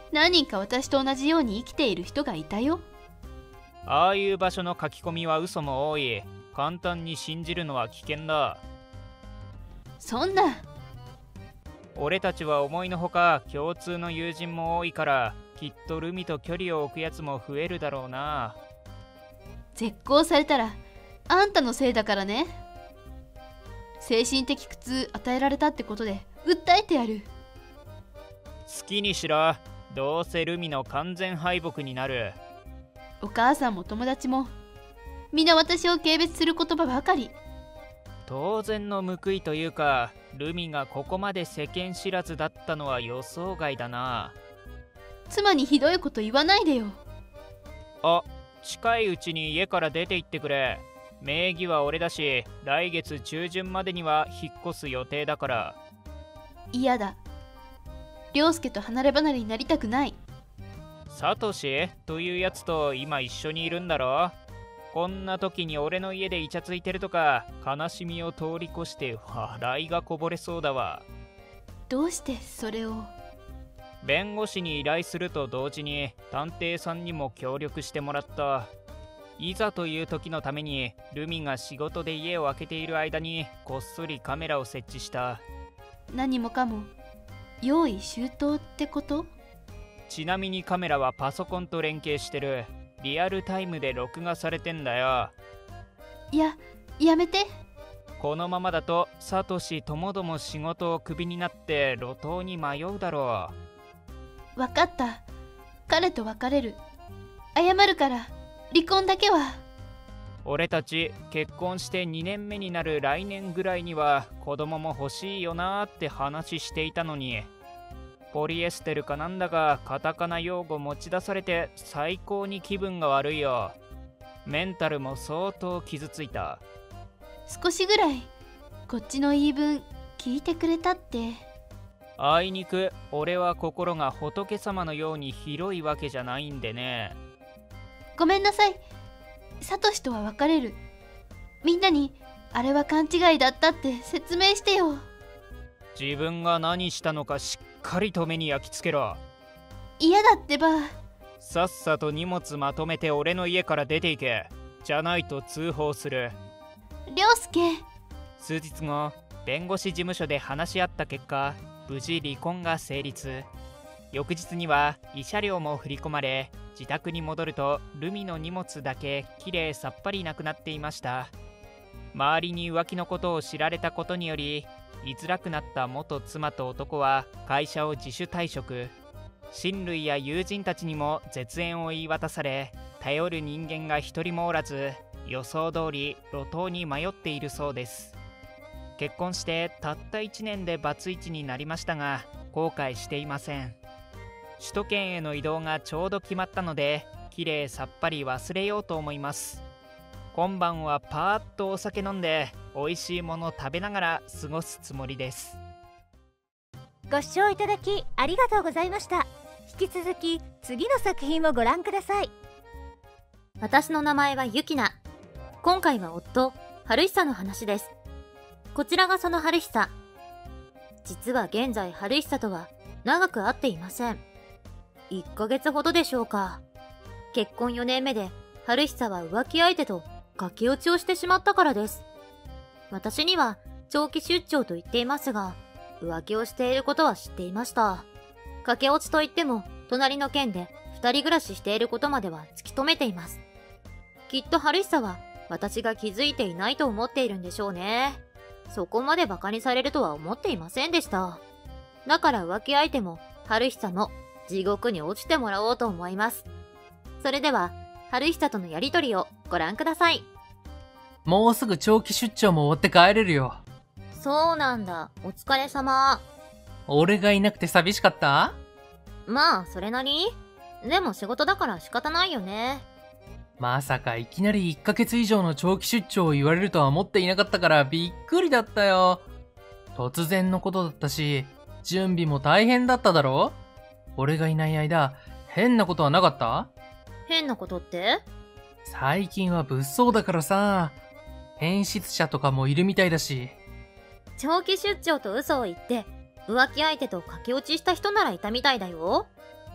何人か私と同じように生きている人がいたよ。 ああいう場所の書き込みは嘘も多い。簡単に信じるのは危険だ。 そんな。 俺たちは思いのほか共通の友人も多いから、きっとルミと距離を置くやつも増えるだろうな。 絶交されたらあんたのせいだからね。精神的苦痛与えられたってことで訴えてやる。 好きにしろ。どうせルミの完全敗北になる。 お母さんも友達も皆私を軽蔑する言葉ばかり。 当然の報いというか、ルミがここまで世間知らずだったのは予想外だな。 妻にひどいこと言わないでよ。 あ、近いうちに家から出て行ってくれ。名義は俺だし、来月中旬までには引っ越す予定だから。 嫌だ。涼介と離れ離れになりたくない。 サトシというやつと今一緒にいるんだろ。こんな時に俺の家でイチャついてるとか、悲しみを通り越して笑いがこぼれそうだわ。 どうしてそれを。 弁護士に依頼すると同時に探偵さんにも協力してもらった。いざという時のためにルミが仕事で家を空けている間にこっそりカメラを設置した。 何もかも用意周到ってこと？ ちなみにカメラはパソコンと連携してる。リアルタイムで録画されてんだよ。 いや、やめて。 このままだとサトシともども仕事をクビになって路頭に迷うだろう。分かった。彼と別れる。謝るから離婚だけは。 俺たち結婚してにねんめになる来年ぐらいには子供も欲しいよなーって話していたのに、ポリエステルかなんだかカタカナ用語持ち出されて最高に気分が悪いよ。メンタルも相当傷ついた。 少しぐらいこっちの言い分聞いてくれたって。 あいにく俺は心が仏様のように広いわけじゃないんでね。 ごめんなさい。サトシとは別れる。みんなにあれは勘違いだったって説明してよ。 自分が何したのかしっかりと目に焼き付けろ。 嫌だってば。 さっさと荷物まとめて俺の家から出て行け。じゃないと通報する。 涼介。 数日後、弁護士事務所で話し合った結果、無事離婚が成立。翌日には慰謝料も振り込まれ、自宅に戻るとルミの荷物だけきれいさっぱりなくなっていました。周りに浮気のことを知られたことにより、居づらくなった元妻と男は会社を自主退職。親類や友人たちにも絶縁を言い渡され、頼る人間が一人もおらず、予想通り路頭に迷っているそうです。結婚してたったいちねんでバツイチになりましたが、後悔していません。首都圏への移動がちょうど決まったので、きれいさっぱり忘れようと思います。今晩はパーッとお酒飲んで美味しいもの食べながら過ごすつもりです。 ご視聴いただきありがとうございました。引き続き次の作品をご覧ください。 私の名前はユキナ。今回は夫、春久の話です。こちらがその春久。実は現在春久とは長く会っていません。いっかげつほどでしょうか。結婚よねんめで春久は浮気相手と駆け落ちをしてしまったからです。私には長期出張と言っていますが、浮気をしていることは知っていました。駆け落ちといっても隣の県で二人暮らししていることまでは突き止めています。きっと春久は私が気づいていないと思っているんでしょうね。そこまでバカにされるとは思っていませんでした。だから浮気相手も春久も地獄に落ちてもらおうと思います。それでは春久とのやりとりをご覧ください。 もうすぐ長期出張も終わって帰れるよ。 そうなんだ。お疲れ様。 俺がいなくて寂しかった？ まあそれなり。でも仕事だから仕方ないよね。 まさかいきなりいっかげつ以上の長期出張を言われるとは思っていなかったからびっくりだったよ。突然のことだったし、準備も大変だっただろ？俺がいない間、変なことはなかった？ 変なことって？ 最近は物騒だからさ、変質者とかもいるみたいだし。 長期出張と嘘を言って、浮気相手と駆け落ちした人ならいたみたいだよ。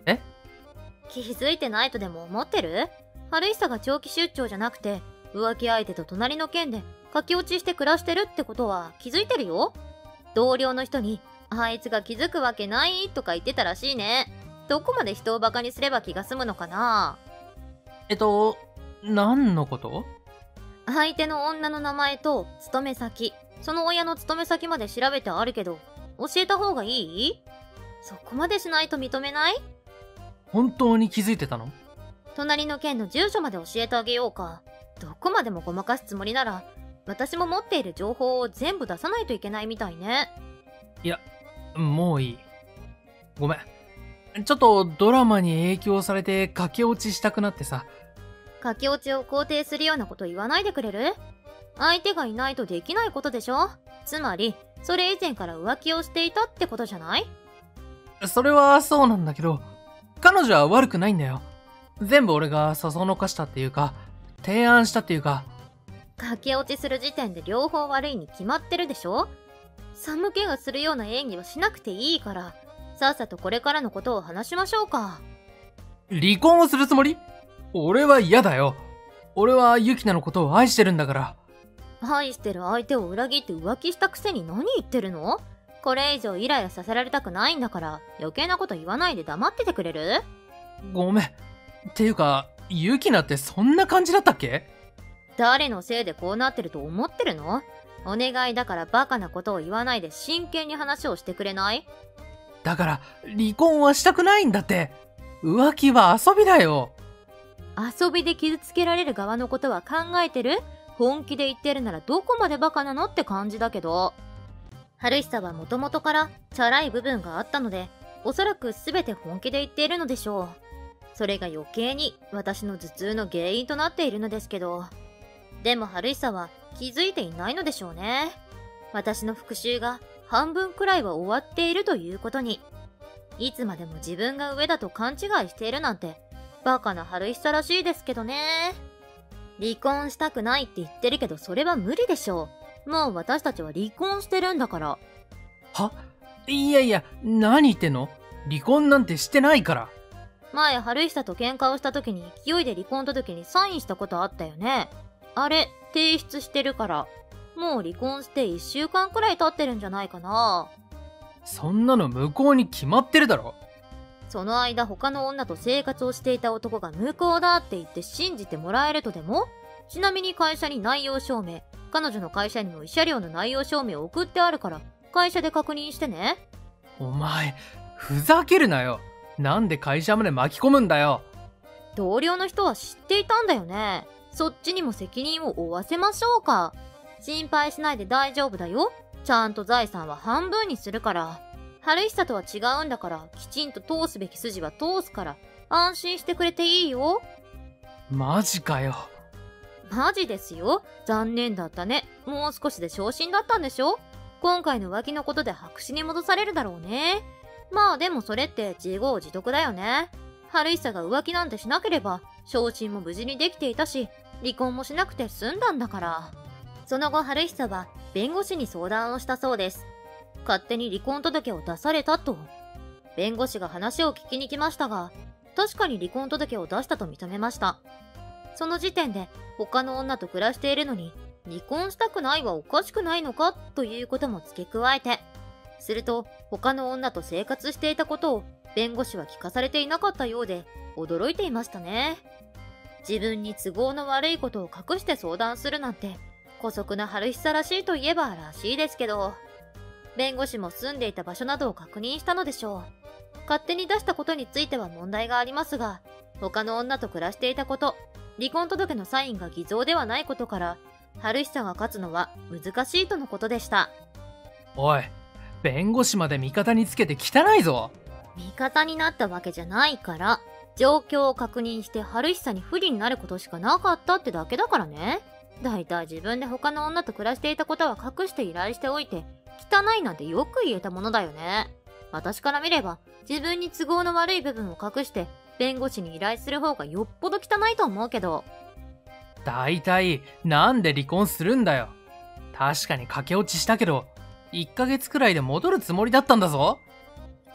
え？ 気づいてないとでも思ってる？春久が長期出張じゃなくて浮気相手と隣の県で駆け落ちして暮らしてるってことは気づいてるよ。同僚の人にあいつが気づくわけないとか言ってたらしいね。どこまで人をバカにすれば気が済むのかな。 えっと、何のこと？ 相手の女の名前と勤め先、その親の勤め先まで調べてあるけど、教えた方がいい？そこまでしないと認めない？ 本当に気づいてたの？ 隣の県の住所まで教えてあげようか。どこまでもごまかすつもりなら、私も持っている情報を全部出さないといけないみたいね。 いや、もういい。ごめん。ちょっとドラマに影響されて駆け落ちしたくなってさ。 駆け落ちを肯定するようなこと言わないでくれる？相手がいないとできないことでしょ？つまり、それ以前から浮気をしていたってことじゃない？ それはそうなんだけど、彼女は悪くないんだよ。全部俺がそそのかしたっていうか、提案したっていうか。 駆け落ちする時点で両方悪いに決まってるでしょ？寒気がするような演技はしなくていいから、さっさとこれからのことを話しましょうか。 離婚をするつもり？俺は嫌だよ。俺はユキナのことを愛してるんだから。 愛してる相手を裏切って浮気したくせに何言ってるの？これ以上イライラさせられたくないんだから余計なこと言わないで黙っててくれる？ ごめん。っていうか、ユキナってそんな感じだったっけ？ 誰のせいでこうなってると思ってるの？お願いだからバカなことを言わないで真剣に話をしてくれない？ だから離婚はしたくないんだって。浮気は遊びだよ。 遊びで傷つけられる側のことは考えてる？本気で言ってるならどこまでバカなのって感じだけど。春久はもともとからチャラい部分があったので、おそらく全て本気で言っているのでしょう。それが余計に私の頭痛の原因となっているのですけど。でも春久は気づいていないのでしょうね。私の復讐が半分くらいは終わっているということに。いつまでも自分が上だと勘違いしているなんて、バカな春久らしいですけどね。離婚したくないって言ってるけどそれは無理でしょう。もう私たちは離婚してるんだから。 は？いやいや、何言ってんの？離婚なんてしてないから。 前春久と喧嘩をした時に勢いで離婚届にサインしたことあったよね。あれ提出してるから、もう離婚していっしゅうかんくらい経ってるんじゃないかな。 そんなの向こうに決まってるだろ。 その間他の女と生活をしていた男が無効だって言って信じてもらえるとでも？ちなみに会社に内容証明、彼女の会社にも慰謝料の内容証明を送ってあるから会社で確認してね。 お前ふざけるなよ。なんで会社まで巻き込むんだよ。 同僚の人は知っていたんだよね。そっちにも責任を負わせましょうか。心配しないで大丈夫だよ。ちゃんと財産は半分にするから。春久とは違うんだから、きちんと通すべき筋は通すから、安心してくれていいよ。 マジかよ。 マジですよ。残念だったね。もう少しで昇進だったんでしょ？今回の浮気のことで白紙に戻されるだろうね。まあでもそれって自業自得だよね。春久が浮気なんてしなければ、昇進も無事にできていたし、離婚もしなくて済んだんだから。その後春久は弁護士に相談をしたそうです。勝手に離婚届を出されたと。弁護士が話を聞きに来ましたが、確かに離婚届を出したと認めました。その時点で他の女と暮らしているのに、離婚したくないはおかしくないのかということも付け加えて、すると他の女と生活していたことを弁護士は聞かされていなかったようで驚いていましたね。自分に都合の悪いことを隠して相談するなんて姑息な春久らしいといえばらしいですけど、弁護士も住んでいた場所などを確認したのでしょう。勝手に出したことについては問題がありますが、他の女と暮らしていたこと、離婚届のサインが偽造ではないことから、春久が勝つのは難しいとのことでした。 おい、弁護士まで味方につけて汚いぞ。 味方になったわけじゃないから、状況を確認して春久に不利になることしかなかったってだけだからね。だいたい自分で他の女と暮らしていたことは隠して依頼しておいて、汚いなんてよく言えたものだよね。私から見れば、自分に都合の悪い部分を隠して、弁護士に依頼する方がよっぽど汚いと思うけど。 だいたい、なんで離婚するんだよ。確かに駆け落ちしたけど、いっかげつくらいで戻るつもりだったんだぞ。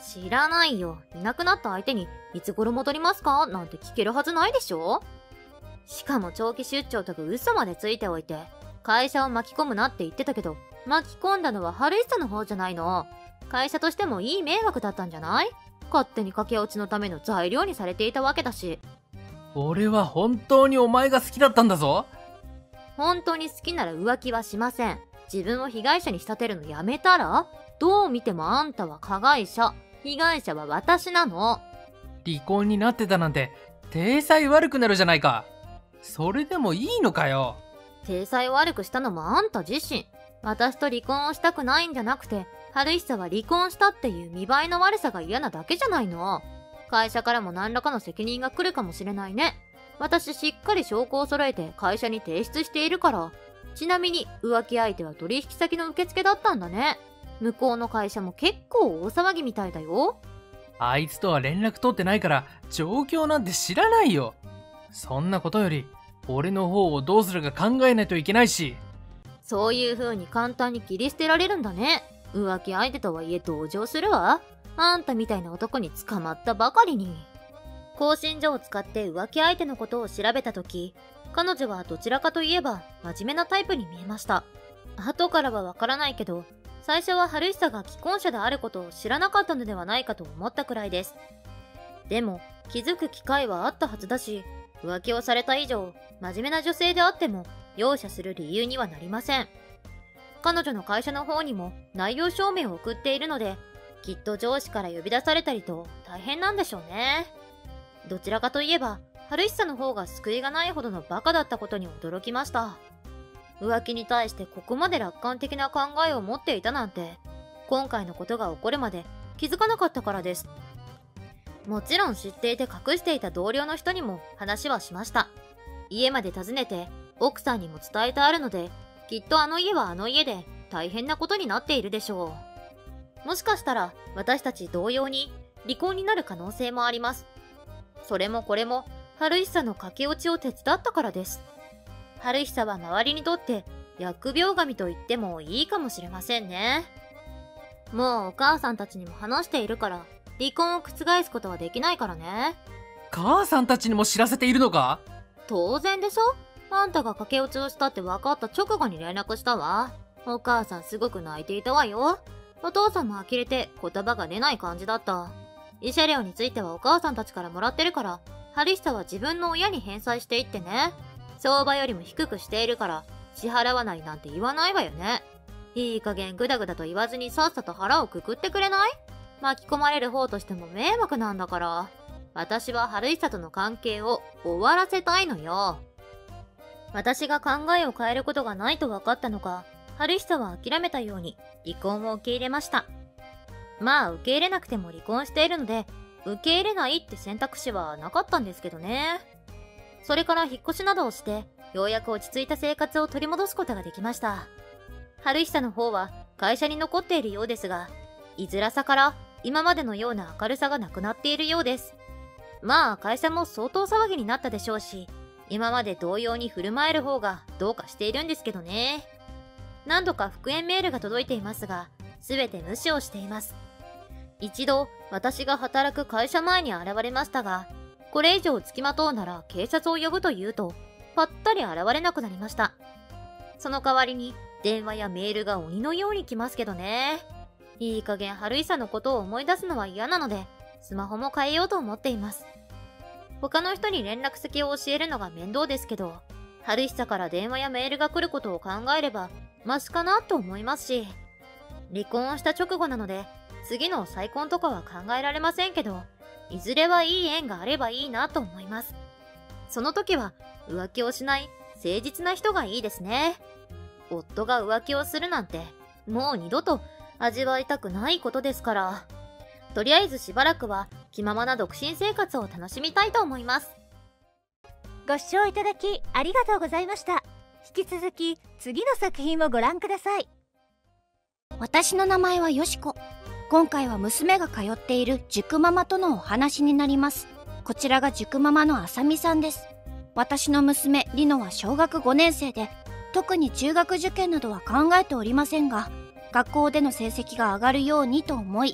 知らないよ。いなくなった相手にいつ頃戻りますかなんて聞けるはずないでしょ。しかも長期出張とか嘘までついておいて、会社を巻き込むなって言ってたけど、巻き込んだのは春久の方じゃないの。会社としてもいい迷惑だったんじゃない？勝手に駆け落ちのための材料にされていたわけだし。 俺は本当にお前が好きだったんだぞ。 本当に好きなら浮気はしません。自分を被害者に仕立てるのやめたら？どう見てもあんたは加害者。被害者は私なの。 離婚になってたなんて、体裁悪くなるじゃないか。それでもいいのかよ。 体裁を悪くしたのもあんた自身。私と離婚をしたくないんじゃなくて、春久は離婚したっていう見栄えの悪さが嫌なだけじゃないの。会社からも何らかの責任が来るかもしれないね。私しっかり証拠を揃えて会社に提出しているから。ちなみに浮気相手は取引先の受付だったんだね。向こうの会社も結構大騒ぎみたいだよ。 あいつとは連絡取ってないから状況なんて知らないよ。そんなことより俺の方をどうするか考えないといけないし。 そういう風に簡単に切り捨てられるんだね。浮気相手とはいえ同情するわ。あんたみたいな男に捕まったばかりに。更新所を使って浮気相手のことを調べたとき、彼女はどちらかといえば真面目なタイプに見えました。後からはわからないけど、最初は春久が既婚者であることを知らなかったのではないかと思ったくらいです。でも気づく機会はあったはずだし、浮気をされた以上、真面目な女性であっても容赦する理由にはなりません。彼女の会社の方にも内容証明を送っているので、きっと上司から呼び出されたりと大変なんでしょうね。どちらかといえば、春久の方が救いがないほどのバカだったことに驚きました。浮気に対してここまで楽観的な考えを持っていたなんて、今回のことが起こるまで気づかなかったからです。もちろん知っていて隠していた同僚の人にも話はしました。家まで訪ねて奥さんにも伝えてあるので、きっとあの家はあの家で大変なことになっているでしょう。もしかしたら私たち同様に離婚になる可能性もあります。それもこれも春久の駆け落ちを手伝ったからです。春久は周りにとって疫病神と言ってもいいかもしれませんね。もうお母さんたちにも話しているから、離婚を覆すことはできないからね。 母さんたちにも知らせているのか？ 当然でしょ。あんたが駆け落ちをしたって分かった直後に連絡したわ。お母さんすごく泣いていたわよ。お父さんも呆れて言葉が出ない感じだった。慰謝料についてはお母さんたちからもらってるから、春久は自分の親に返済していってね。相場よりも低くしているから支払わないなんて言わないわよね。いい加減グダグダと言わずにさっさと腹をくくってくれない？巻き込まれる方としても迷惑なんだから。私は春久との関係を終わらせたいのよ。私が考えを変えることがないと分かったのか、春久は諦めたように離婚を受け入れました。まあ受け入れなくても離婚しているので、受け入れないって選択肢はなかったんですけどね。それから引っ越しなどをして、ようやく落ち着いた生活を取り戻すことができました。春久の方は会社に残っているようですが、いづらさから今までのような明るさがなくなっているようです。まあ会社も相当騒ぎになったでしょうし、今まで同様に振る舞える方がどうかしているんですけどね。何度か復縁メールが届いていますが、すべて無視をしています。一度私が働く会社前に現れましたが、これ以上付きまとうなら警察を呼ぶと言うと、ぱったり現れなくなりました。その代わりに電話やメールが鬼のように来ますけどね。いい加減春久のことを思い出すのは嫌なので、スマホも変えようと思っています。他の人に連絡先を教えるのが面倒ですけど、春久から電話やメールが来ることを考えればマシかなと思いますし、離婚した直後なので次の再婚とかは考えられませんけど、いずれはいい縁があればいいなと思います。その時は浮気をしない誠実な人がいいですね。夫が浮気をするなんてもう二度と味わいたくないことですから、とりあえずしばらくは気ままな独身生活を楽しみたいと思います。 ご視聴いただきありがとうございました。引き続き次の作品をご覧ください。 私の名前はよしこ。今回は娘が通っている塾ママとのお話になります。こちらが塾ママのあさみさんです。私の娘りのは小学ごねん生で、特に中学受験などは考えておりませんが、学校での成績が上がるようにと思い、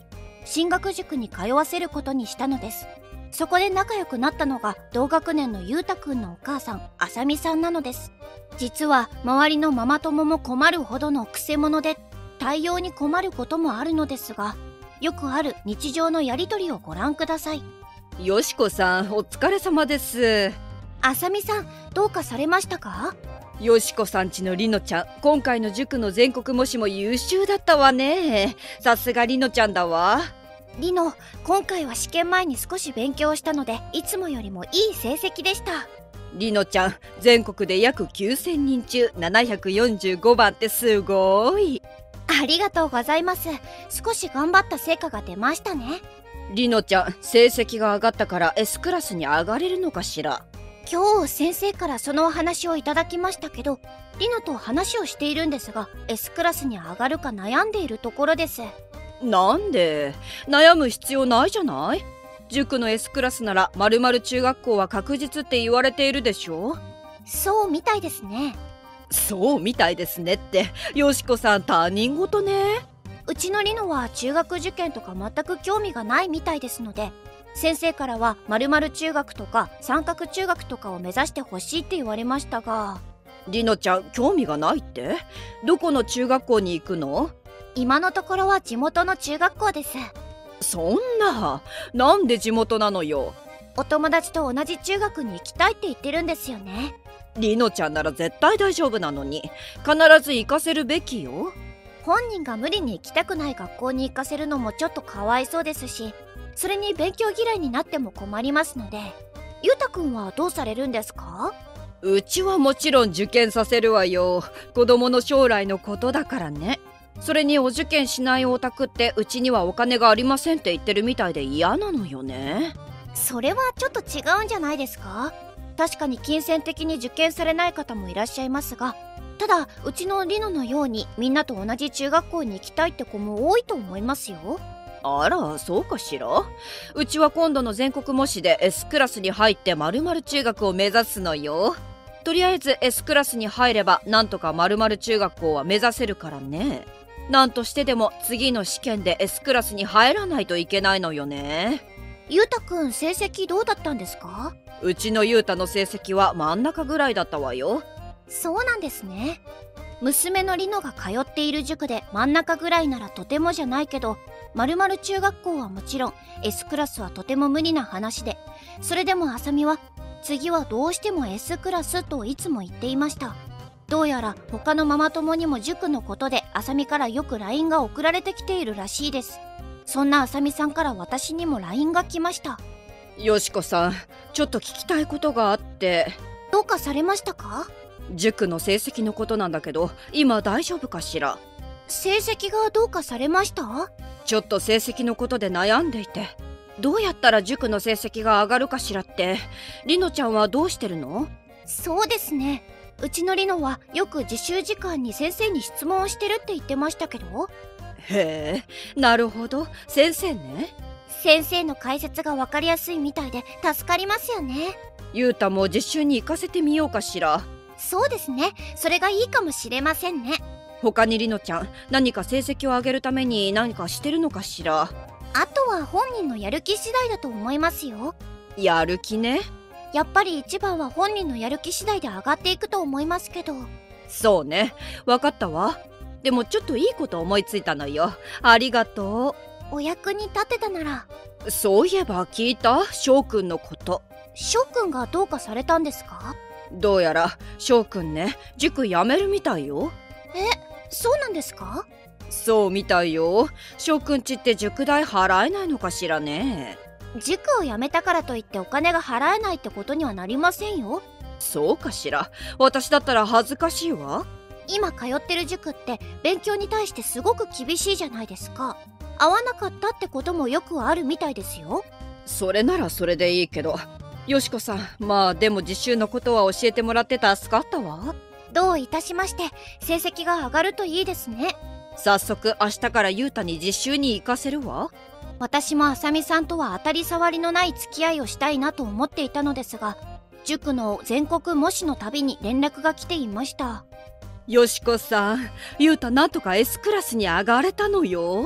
進学塾に通わせることにしたのです。そこで仲良くなったのが同学年のゆうたくんのお母さん、あさみさんなのです。実は周りのママ友も困るほどのくせ者で、対応に困ることもあるのですが、よくある日常のやりとりをご覧ください。 よしこさん、お疲れ様です。 あさみさん、どうかされましたか？ よしこさんちのりのちゃん、今回の塾の全国模試も優秀だったわね。さすがりのちゃんだわ。 りの、今回は試験前に少し勉強したので、いつもよりもいい成績でした。 りのちゃん、全国で約きゅうせんにん中ななひゃくよんじゅうごばんってすごい。 ありがとうございます。少し頑張った成果が出ましたね。 りのちゃん、成績が上がったから エス クラスに上がれるのかしら。 今日先生からそのお話をいただきましたけど、りのと話をしているんですが、 エス クラスに上がるか悩んでいるところです。 なんで？悩む必要ないじゃない？塾の エス クラスなら〇〇中学校は確実って言われているでしょ。 そうみたいですね。 そうみたいですねって、よしこさん他人事ね。 うちのりのは中学受験とか全く興味がないみたいですので、先生からは〇〇中学とか三角中学とかを目指してほしいって言われましたが。 りのちゃん、興味がないって？どこの中学校に行くの？ 今のところは地元の中学校です。 そんな、なんで地元なのよ。 お友達と同じ中学に行きたいって言ってるんですよね。 りのちゃんなら絶対大丈夫なのに、必ず行かせるべきよ。 本人が無理に行きたくない学校に行かせるのもちょっとかわいそうですし、それに勉強嫌いになっても困りますので。ゆうたくんはどうされるんですか？ うちはもちろん受験させるわよ。子供の将来のことだからね。それにお受験しないお宅ってうちにはお金がありませんって言ってるみたいで嫌なのよね。 それはちょっと違うんじゃないですか？確かに金銭的に受験されない方もいらっしゃいますが、ただうちのリノのようにみんなと同じ中学校に行きたいって子も多いと思いますよ。 あら、そうかしら。うちは今度の全国模試で エス クラスに入って〇〇中学を目指すのよ。とりあえず エス クラスに入ればなんとか〇〇中学校は目指せるからね。なんとしてでも次の試験で エス クラスに入らないといけないのよね。 ゆうたくん、成績どうだったんですか？ うちのゆうたの成績は真ん中ぐらいだったわよ。 そうなんですね。娘のりのが通っている塾で真ん中ぐらいならとてもじゃないけど、〇〇中学校はもちろん エス クラスはとても無理な話で、それでもあさみは次はどうしても エス クラスといつも言っていました。どうやら他のママ友にも塾のことであさみからよく ライン が送られてきているらしいです。そんなあさみさんから私にも ライン が来ました。 よしこさん、ちょっと聞きたいことがあって。 どうかされましたか？ 塾の成績のことなんだけど、今大丈夫かしら？ 成績がどうかされました？ ちょっと成績のことで悩んでいて、どうやったら塾の成績が上がるかしらって。りのちゃんはどうしてるの？ そうですね、うちのりのはよく自習時間に先生に質問をしてるって言ってましたけど。 へえ、なるほど、先生ね。 先生の解説が分かりやすいみたいで助かりますよね。 ゆうたも実習に行かせてみようかしら。 そうですね、それがいいかもしれませんね。 他にりのちゃん、何か成績を上げるために何かしてるのかしら？ あとは本人のやる気次第だと思いますよ。 やる気ね。 やっぱり一番は本人のやる気次第で上がっていくと思いますけど。 そうね、わかったわ。でもちょっといいこと思いついたのよ。ありがとう。お役に立てたなら。 そういえば聞いた？翔くんのこと。 翔くんがどうかされたんですか？ どうやら翔くんね、塾辞めるみたいよ。 え、そうなんですか？ そうみたいよ。翔くんちって塾代払えないのかしらね。 塾を辞めたからといってお金が払えないってことにはなりませんよ。 そうかしら。私だったら恥ずかしいわ。 今通ってる塾って勉強に対してすごく厳しいじゃないですか。合わなかったってこともよくあるみたいですよ。 それならそれでいいけど、よしこさん、まあでも実習のことは教えてもらって助かったわ。 どういたしまして。成績が上がるといいですね。 早速明日からゆうたに実習に行かせるわ。 私もあさみさんとは当たり障りのない付き合いをしたいなと思っていたのですが、塾の全国模試のたびに連絡が来ていました。 よしこさん、ゆうたなんとか エス クラスに上がれたのよ。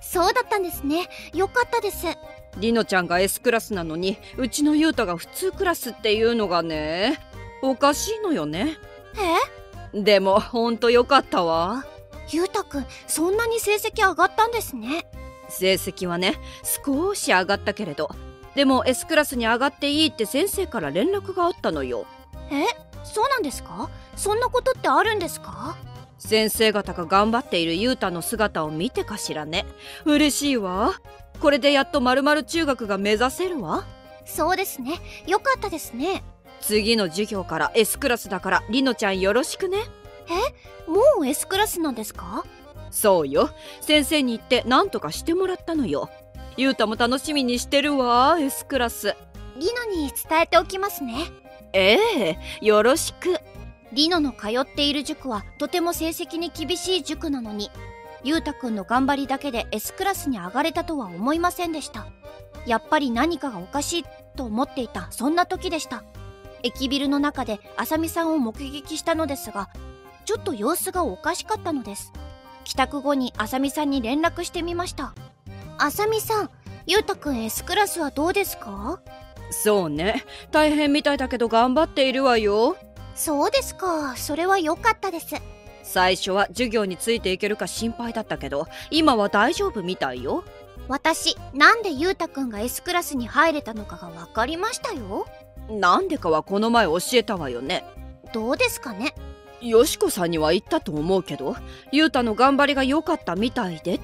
そうだったんですね。よかったです。 りのちゃんが エス クラスなのにうちのゆうたが普通クラスっていうのがね、おかしいのよね。 え？ でもほんとよかったわ。 ゆうたくん、そんなに成績上がったんですね。 成績はね、少し上がったけれど、でも エス クラスに上がっていいって先生から連絡があったのよ。 え？そうなんですか？そんなことってあるんですか？ 先生方が頑張っているゆうたの姿を見てかしらね。嬉しいわ。これでやっと〇〇中学が目指せるわ。 そうですね。よかったですね。 次の授業から エス クラスだからりのちゃんよろしくね。 え？もう エス クラスなんですか？ そうよ。先生に言って何とかしてもらったのよ。ゆうたも楽しみにしてるわ、 エス クラス。 リノに伝えておきますね。 ええ、よろしく。 リノの通っている塾はとても成績に厳しい塾なのに、ゆうたくんの頑張りだけで エス クラスに上がれたとは思いませんでした。やっぱり何かがおかしいと思っていたそんな時でした。駅ビルの中であさみさんを目撃したのですが、ちょっと様子がおかしかったのです。帰宅後にあさみさんに連絡してみました。あさみさん、ゆうたくん エス クラスはどうですか？ そうね、大変みたいだけど頑張っているわよ。 そうですか、それは良かったです。 最初は授業についていけるか心配だったけど、今は大丈夫みたいよ。 私、なんでゆうたくんが エス クラスに入れたのかが分かりましたよ。 なんでかはこの前教えたわよね。 どうですかね。 よしこさんには言ったと思うけど、ゆうたの頑張りが良かったみたいでって。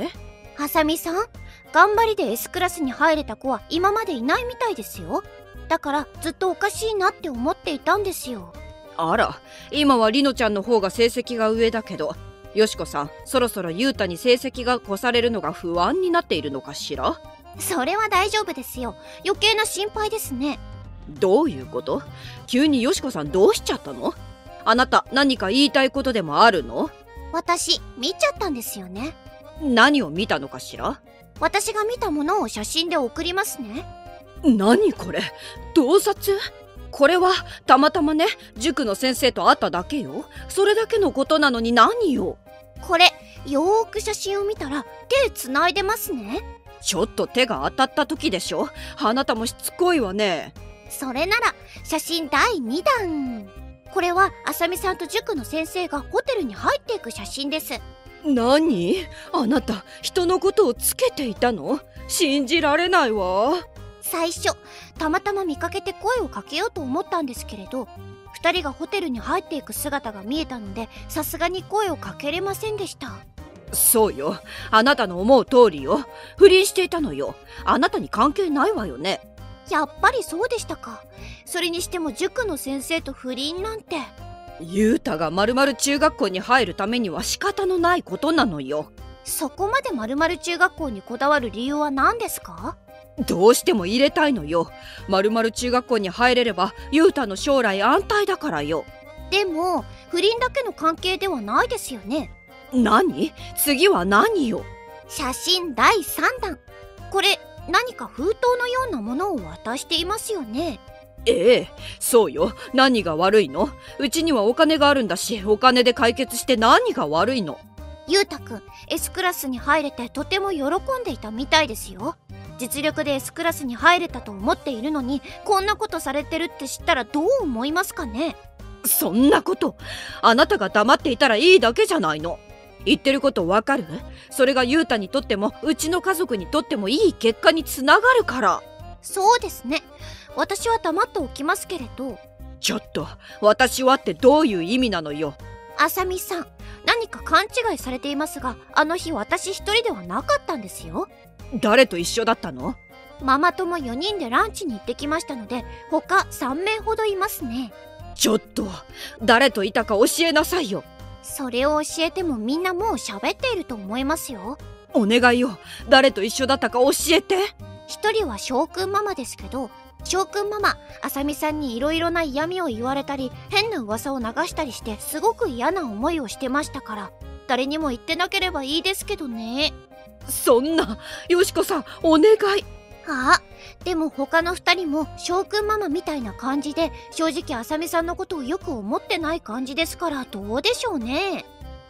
あさみさん、頑張りで エス クラスに入れた子は今までいないみたいですよ。だからずっとおかしいなって思っていたんですよ。 あら、今はりのちゃんの方が成績が上だけど、よしこさん、そろそろゆうたに成績が越されるのが不安になっているのかしら？ それは大丈夫ですよ。余計な心配ですね。 どういうこと？急によしこさんどうしちゃったの？あなた何か言いたいことでもあるの？ 私、見ちゃったんですよね。 何を見たのかしら？ 私が見たものを写真で送りますね。 何これ？盗撮？これはたまたまね、塾の先生と会っただけよ。それだけのことなのに何よ。 これ、よーく写真を見たら手つないでますね。 ちょっと手が当たった時でしょ。あなたもしつこいわね。 それなら写真だいにだん。これはあさみさんと塾の先生がホテルに入っていく写真です。 何？あなた人のことをつけていたの？信じられないわ。 最初たまたま見かけて声をかけようと思ったんですけれど、ふたりがホテルに入っていく姿が見えたので、さすがに声をかけれませんでした。 そうよ、あなたの思う通りよ。不倫していたのよ。あなたに関係ないわよね。 やっぱりそうでしたか。それにしても塾の先生と不倫なんて。 ゆうたがまるまる中学校に入るためには仕方のないことなのよ。 そこまでまるまる中学校にこだわる理由は何ですか？ どうしても入れたいのよ。まるまる中学校に入れればゆうたの将来安泰だからよ。 でも不倫だけの関係ではないですよね。 何？次は何よ。 写真だいさんだん。これ何か封筒のようなものを渡していますよね。 ええ、そうよ。何が悪いの？うちにはお金があるんだし、お金で解決して何が悪いの？ ゆうたくん エス クラスに入れてとても喜んでいたみたいですよ。実力で エス クラスに入れたと思っているのに、こんなことされてるって知ったらどう思いますかね？ そんなこと、あなたが黙っていたらいいだけじゃないの。言ってることわかる？それがゆうたにとってもうちの家族にとってもいい結果につながるから。 そうですね。私は黙っておきますけれど。 ちょっと、私はってどういう意味なのよ。 あさみさん、何か勘違いされていますが、あの日私一人ではなかったんですよ。 誰と一緒だったの？ ママ友よにんでランチに行ってきましたので、他さんめいほどいますね。 ちょっと、誰といたか教えなさいよ。 それを教えてもみんなもう喋っていると思いますよ。 お願いよ。誰と一緒だったか教えて。 一人は翔くんママですけど、翔くんママ、あさみさんにいろいろな嫌味を言われたり、変な噂を流したりして、すごく嫌な思いをしてましたから、誰にも言ってなければいいですけどね。 そんな、よしこさん、お願い。 あ、でも他の二人も翔くんママみたいな感じで、正直あさみさんのことをよく思ってない感じですから、どうでしょうね。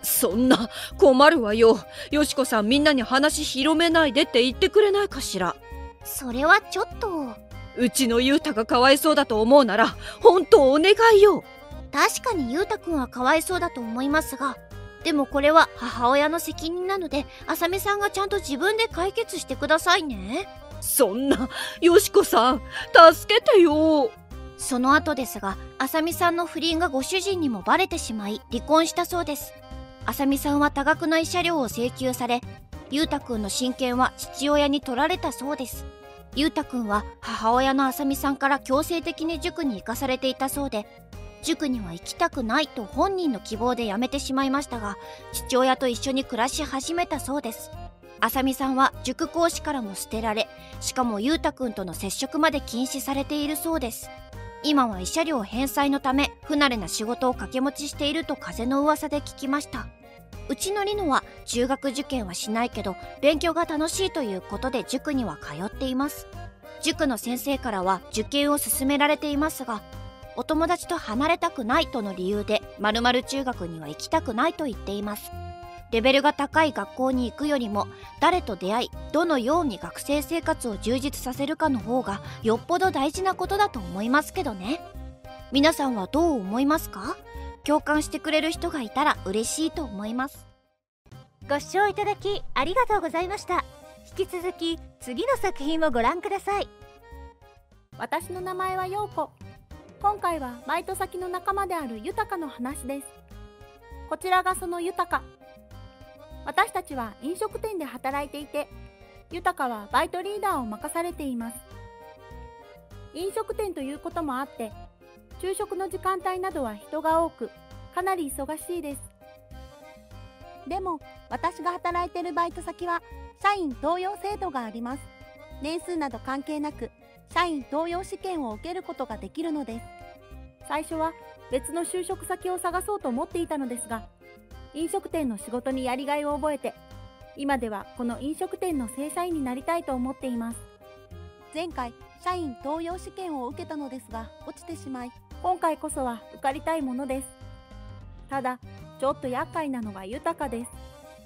そんな、困るわよ。よしこさんみんなに話広めないでって言ってくれないかしら。 それはちょっと。 うちのゆうたがかわいそうだと思うなら本当お願いよ。 確かにゆうたくんはかわいそうだと思いますが、でもこれは母親の責任なので、あさみさんがちゃんと自分で解決してくださいね。 そんな、よしこさん助けてよ。 その後ですが、あさみさんの不倫がご主人にもバレてしまい離婚したそうです。あさみさんは多額の慰謝料を請求され、ゆうたくんの親権は父親に取られたそうです。ゆうたくんは母親のあさみさんから強制的に塾に行かされていたそうで、塾には行きたくないと本人の希望で辞めてしまいましたが、父親と一緒に暮らし始めたそうです。あさみさんは塾講師からも捨てられ、しかもゆうたくんとの接触まで禁止されているそうです。今は慰謝料返済のため不慣れな仕事を掛け持ちしていると風の噂で聞きました。うちのリノは中学受験はしないけど勉強が楽しいということで塾には通っています。塾の先生からは受験を勧められていますが、お友達と離れたくないとの理由で〇〇中学には行きたくないと言っています。レベルが高い学校に行くよりも誰と出会い、どのように学生生活を充実させるかの方がよっぽど大事なことだと思いますけどね。皆さんはどう思いますか？共感してくれる人がいたら嬉しいと思います。 ご視聴いただきありがとうございました。引き続き次の作品をご覧ください。 私の名前はようこ。今回はバイト先の仲間であるゆたかの話です。こちらがそのゆたか。私たちは飲食店で働いていて、ゆたかはバイトリーダーを任されています。飲食店ということもあって、昼食の時間帯などは人が多く、かなり忙しいです。でも私が働いているバイト先は社員登用制度があります。年数など関係なく社員登用試験を受けることができるのです。最初は別の就職先を探そうと思っていたのですが、飲食店の仕事にやりがいを覚えて、今ではこの飲食店の正社員になりたいと思っています。前回社員登用試験を受けたのですが落ちてしまい、今回こそは受かりたいものです。ただちょっと厄介なのがゆたかです。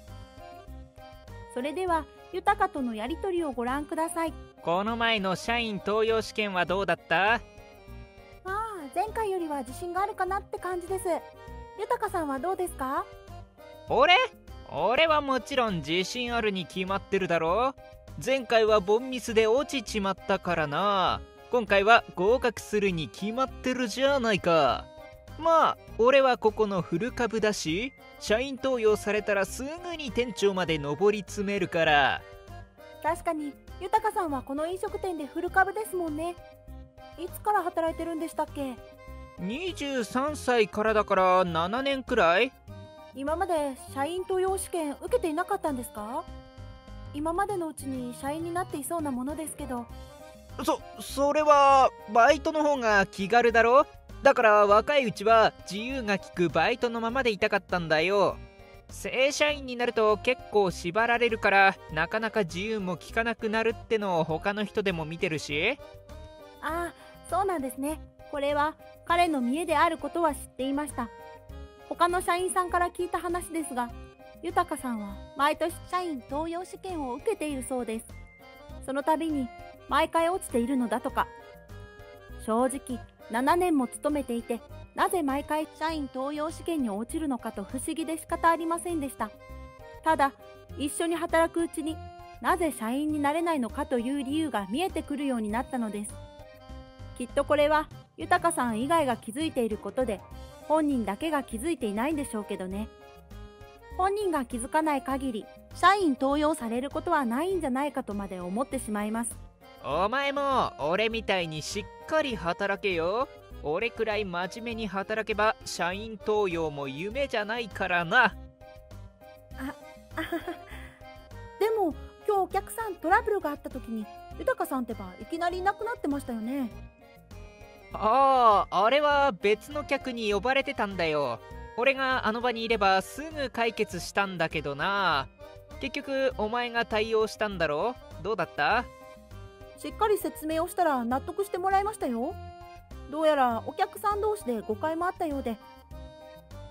それではゆたかとのやりとりをご覧ください。 この前の社員登用試験はどうだった？ ああ、前回よりは自信があるかなって感じです。ゆたかさんはどうですか？ 俺？俺はもちろん自信あるに決まってるだろ。前回はボンミスで落ちちまったからな。今回は合格するに決まってるじゃないか。まあ俺はここのフル株だし、社員登用されたらすぐに店長まで上り詰めるから。 確かにゆたかさんはこの飲食店でフル株ですもんね。いつから働いてるんでしたっけ？ にじゅうさんさいからだからななねんくらい。 今まで社員登用試験受けていなかったんですか？今までのうちに社員になっていそうなものですけど。 そ、それはバイトの方が気軽だろ。だから若いうちは自由が利くバイトのままでいたかったんだよ。正社員になると結構縛られるからなかなか自由も利かなくなるってのを他の人でも見てるし。 ああ、そうなんですね。これは彼の見栄であることは知っていました。他の社員さんから聞いた話ですが、ゆたかさんは毎年社員登用試験を受けているそうです。その度に毎回落ちているのだとか。正直ななねんも勤めていて、なぜ毎回社員登用試験に落ちるのかと不思議で仕方ありませんでした。ただ一緒に働くうちになぜ社員になれないのかという理由が見えてくるようになったのです。きっとこれはゆたかさん以外が気づいていることで、本人だけが気づいていないんでしょうけどね。本人が気づかない限り社員登用されることはないんじゃないかとまで思ってしまいます。 お前も俺みたいにしっかり働けよ。俺くらい真面目に働けば社員登用も夢じゃないからな。 あ、あはは。でも今日お客さんトラブルがあった時にゆたかさんってばいきなりいなくなってましたよね。 ああ、あれは別の客に呼ばれてたんだよ。俺があの場にいればすぐ解決したんだけどな。結局お前が対応したんだろ。どうだった？ しっかり説明をしたら納得してもらいましたよ。どうやらお客さん同士で誤解もあったようで。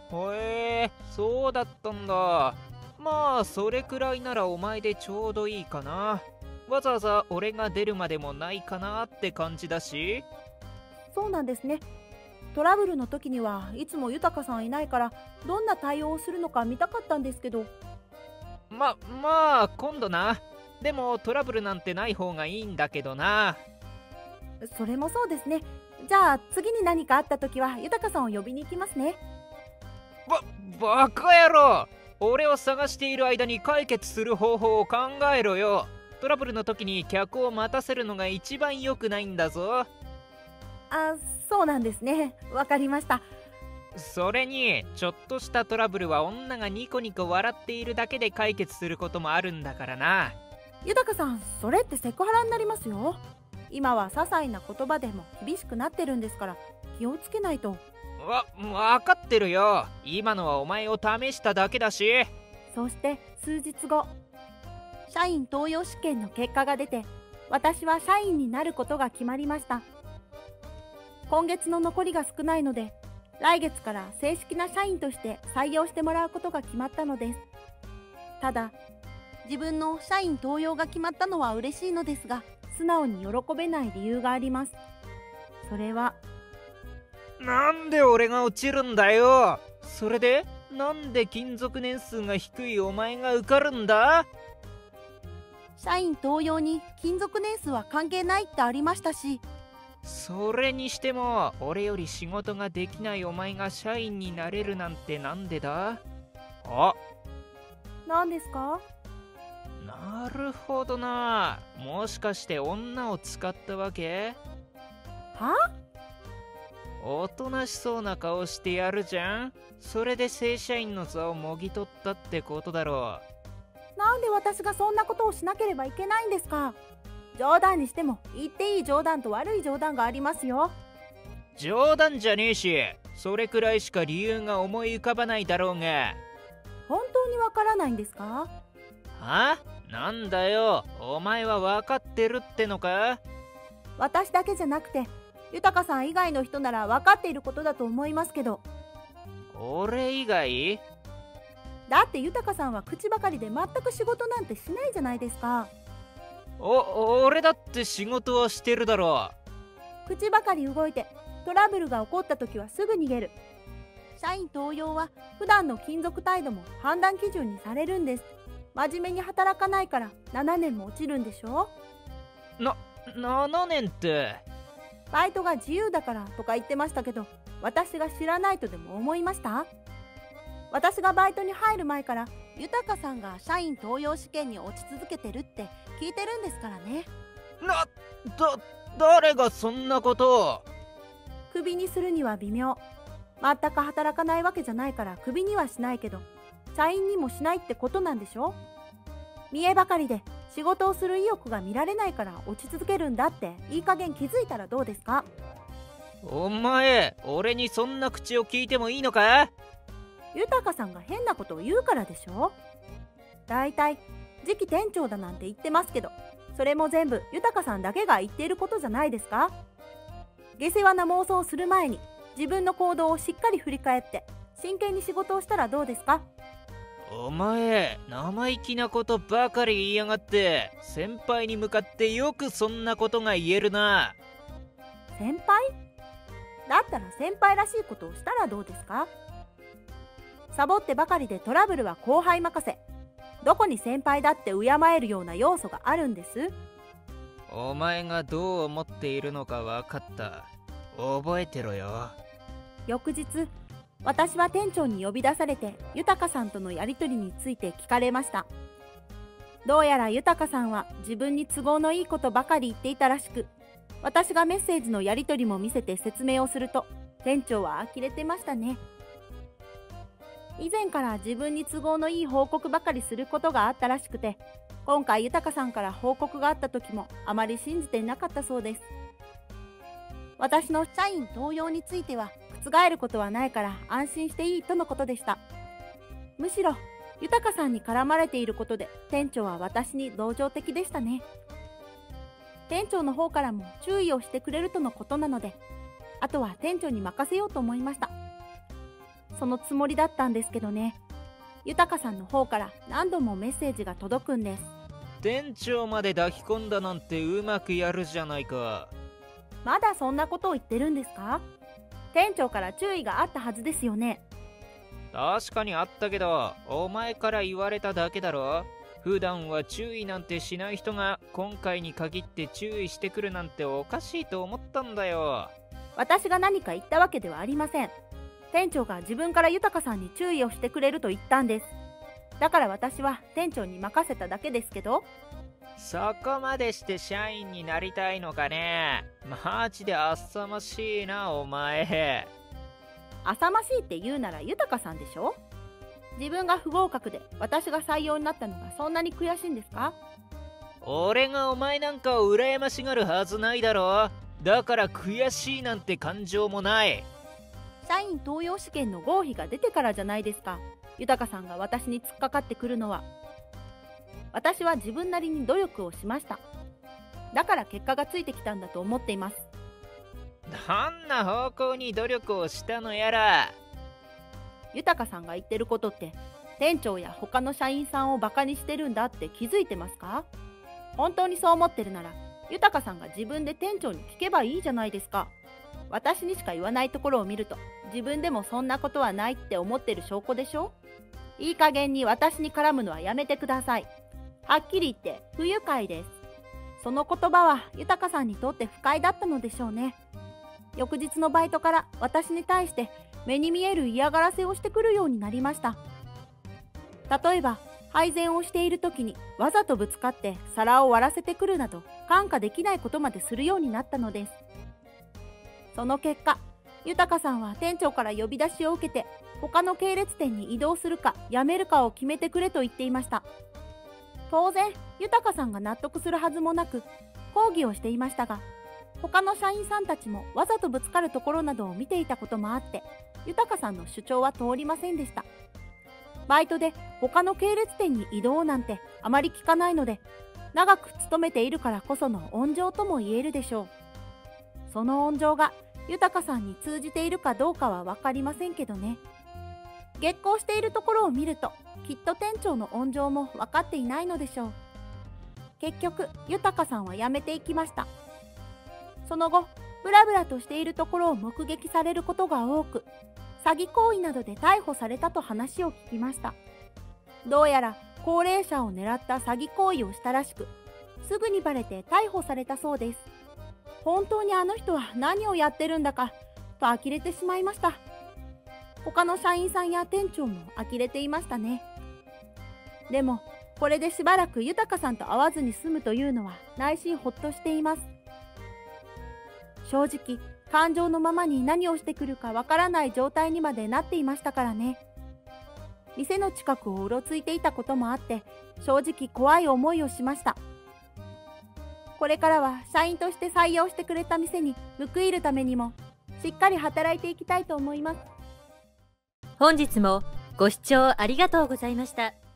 へえ、そうだったんだ。まあそれくらいならお前でちょうどいいかな。わざわざ俺が出るまでもないかなって感じだし。 そうなんですね。トラブルの時にはいつも豊さんいないからどんな対応をするのか見たかったんですけど。 ままあ今度な。でもトラブルなんてない方がいいんだけどな。 それもそうですね。じゃあ次に何かあった時は豊さんを呼びに行きますね。 ばバカ野郎、俺を探している間に解決する方法を考えろよ。トラブルの時に客を待たせるのが一番良くないんだぞ。 あ、そうなんですね。わかりました。 それにちょっとしたトラブルは女がニコニコ笑っているだけで解決することもあるんだからな。 豊さん、それってセクハラになりますよ。今は些細な言葉でも厳しくなってるんですから気をつけないと。 わ、分かってるよ。今のはお前を試しただけだし。 そして数日後、社員登用試験の結果が出て、私は社員になることが決まりました。今月の残りが少ないので、来月から正式な社員として採用してもらうことが決まったのです。ただ、自分の社員登用が決まったのは嬉しいのですが、素直に喜べない理由があります。それは、 なんで俺が落ちるんだよ。それでなんで勤続年数が低いお前が受かるんだ。 社員登用に勤続年数は関係ないってありましたし。 それにしても俺より仕事ができないお前が社員になれるなんてなんでだ。あ、 何ですか？ なるほどな。もしかして女を使ったわけ？ は？ おとなしそうな顔してやるじゃん。それで正社員の座をもぎ取ったってことだろう。なんで私がそんなことをしなければいけないんですか？冗談にしても言っていい冗談と悪い冗談がありますよ。 冗談じゃねえし、それくらいしか理由が思い浮かばないだろうが。 本当にわからないんですか？ は？なんだよ、お前は分かってるってのか？ 私だけじゃなくて豊さん以外の人なら分かっていることだと思いますけど。 俺以外？ だって豊さんは口ばかりで全く仕事なんてしないじゃないですか。 お、俺だって仕事はしてるだろう。口ばかり動いてトラブルが起こった時はすぐ逃げる。社員登用は普段の勤続態度も判断基準にされるんです。真面目に働かないからななねんも落ちるんでしょ。 な、ななねんって。 バイトが自由だからとか言ってましたけど、私が知らないとでも思いました？私がバイトに入る前から豊さんが社員登用試験に落ち続けてるって聞いてるんですからね。 な、だ、誰がそんなことを？ クビにするには微妙。全く働かないわけじゃないからクビにはしないけど、社員にもしないってことなんでしょ。見えばかりで仕事をする意欲が見られないから落ち続けるんだっていい加減気づいたらどうですか？ お前、俺にそんな口を聞いてもいいのか？ 豊さんが変なことを言うからでしょ。だいたい次期店長だなんて言ってますけど、それも全部豊さんだけが言っていることじゃないですか？下世話な妄想をする前に自分の行動をしっかり振り返って真剣に仕事をしたらどうですか？ お前、生意気なことばかり言いやがって。先輩に向かってよくそんなことが言えるな。 先輩？だったら先輩らしいことをしたらどうですか？サボってばかりでトラブルは後輩任せ。どこに先輩だって敬えるような要素があるんです。 お前がどう思っているのか分かった。覚えてろよ。 翌日、私は店長に呼び出されて豊さんとのやり取りについて聞かれました。どうやら豊さんは自分に都合のいいことばかり言っていたらしく、私がメッセージのやり取りも見せて説明をすると店長は呆れてましたね。以前から自分に都合のいい報告ばかりすることがあったらしくて、今回豊さんから報告があった時もあまり信じていなかったそうです。私の社員登用については覆ることはないから安心していいとのことでした。むしろ豊さんに絡まれていることで店長は私に同情的でしたね。店長の方からも注意をしてくれるとのことなので、あとは店長に任せようと思いました。 そのつもりだったんですけどね。豊さんの方から何度もメッセージが届くんです。 店長まで抱き込んだなんてうまくやるじゃないか。 まだそんなことを言ってるんですか？店長から注意があったはずですよね。 確かにあったけど、お前から言われただけだろ。普段は注意なんてしない人が今回に限って注意してくるなんておかしいと思ったんだよ。 私が何か言ったわけではありません。店長が自分から豊さんに注意をしてくれると言ったんです。だから私は店長に任せただけですけど。 そこまでして社員になりたいのかね。マジで浅ましいなお前。 浅ましいって言うなら豊さんでしょ。自分が不合格で私が採用になったのがそんなに悔しいんですか？ 俺がお前なんかを羨ましがるはずないだろ。だから悔しいなんて感情もない。 社員登用試験の合否が出てからじゃないですか。豊さんが私に突っかかってくるのは。私は自分なりに努力をしました。だから結果がついてきたんだと思っています。 どんな方向に努力をしたのやら。 豊さんが言ってることって店長や他の社員さんをバカにしてるんだって気づいてますか？本当にそう思ってるなら豊さんが自分で店長に聞けばいいじゃないですか。私にしか言わないところを見ると自分でもそんなことはないって思ってる証拠でしょ。いい加減に私に絡むのはやめてください。はっきり言って不愉快です。その言葉は豊さんにとって不快だったのでしょうね。翌日のバイトから私に対して目に見える嫌がらせをしてくるようになりました。例えば配膳をしている時にわざとぶつかって皿を割らせてくるなど看過できないことまでするようになったのです。その結果、豊さんは店長から呼び出しを受けて他の系列店に移動するか辞めるかを決めてくれと言っていました。当然豊さんが納得するはずもなく抗議をしていましたが、他の社員さんたちもわざとぶつかるところなどを見ていたこともあって豊さんの主張は通りませんでした。バイトで他の系列店に移動なんてあまり聞かないので、長く勤めているからこその温情とも言えるでしょう。その温情が豊さんに通じているかどうかは分かりませんけどね。激高しているところを見るときっと店長の温情も分かっていないのでしょう。結局豊さんは辞めていきました。その後ブラブラとしているところを目撃されることが多く、詐欺行為などで逮捕されたと話を聞きました。どうやら高齢者を狙った詐欺行為をしたらしく、すぐにバレて逮捕されたそうです。本当にあの人は何をやってるんだかと呆れてしまいました。他の社員さんや店長も呆れていましたね。でもこれでしばらく豊さんと会わずに済むというのは内心ほっとしています。正直感情のままに何をしてくるかわからない状態にまでなっていましたからね。店の近くをうろついていたこともあって正直怖い思いをしました。これからは社員として採用してくれた店に報いるためにもしっかり働いていきたいと思います。 本日もご視聴ありがとうございました。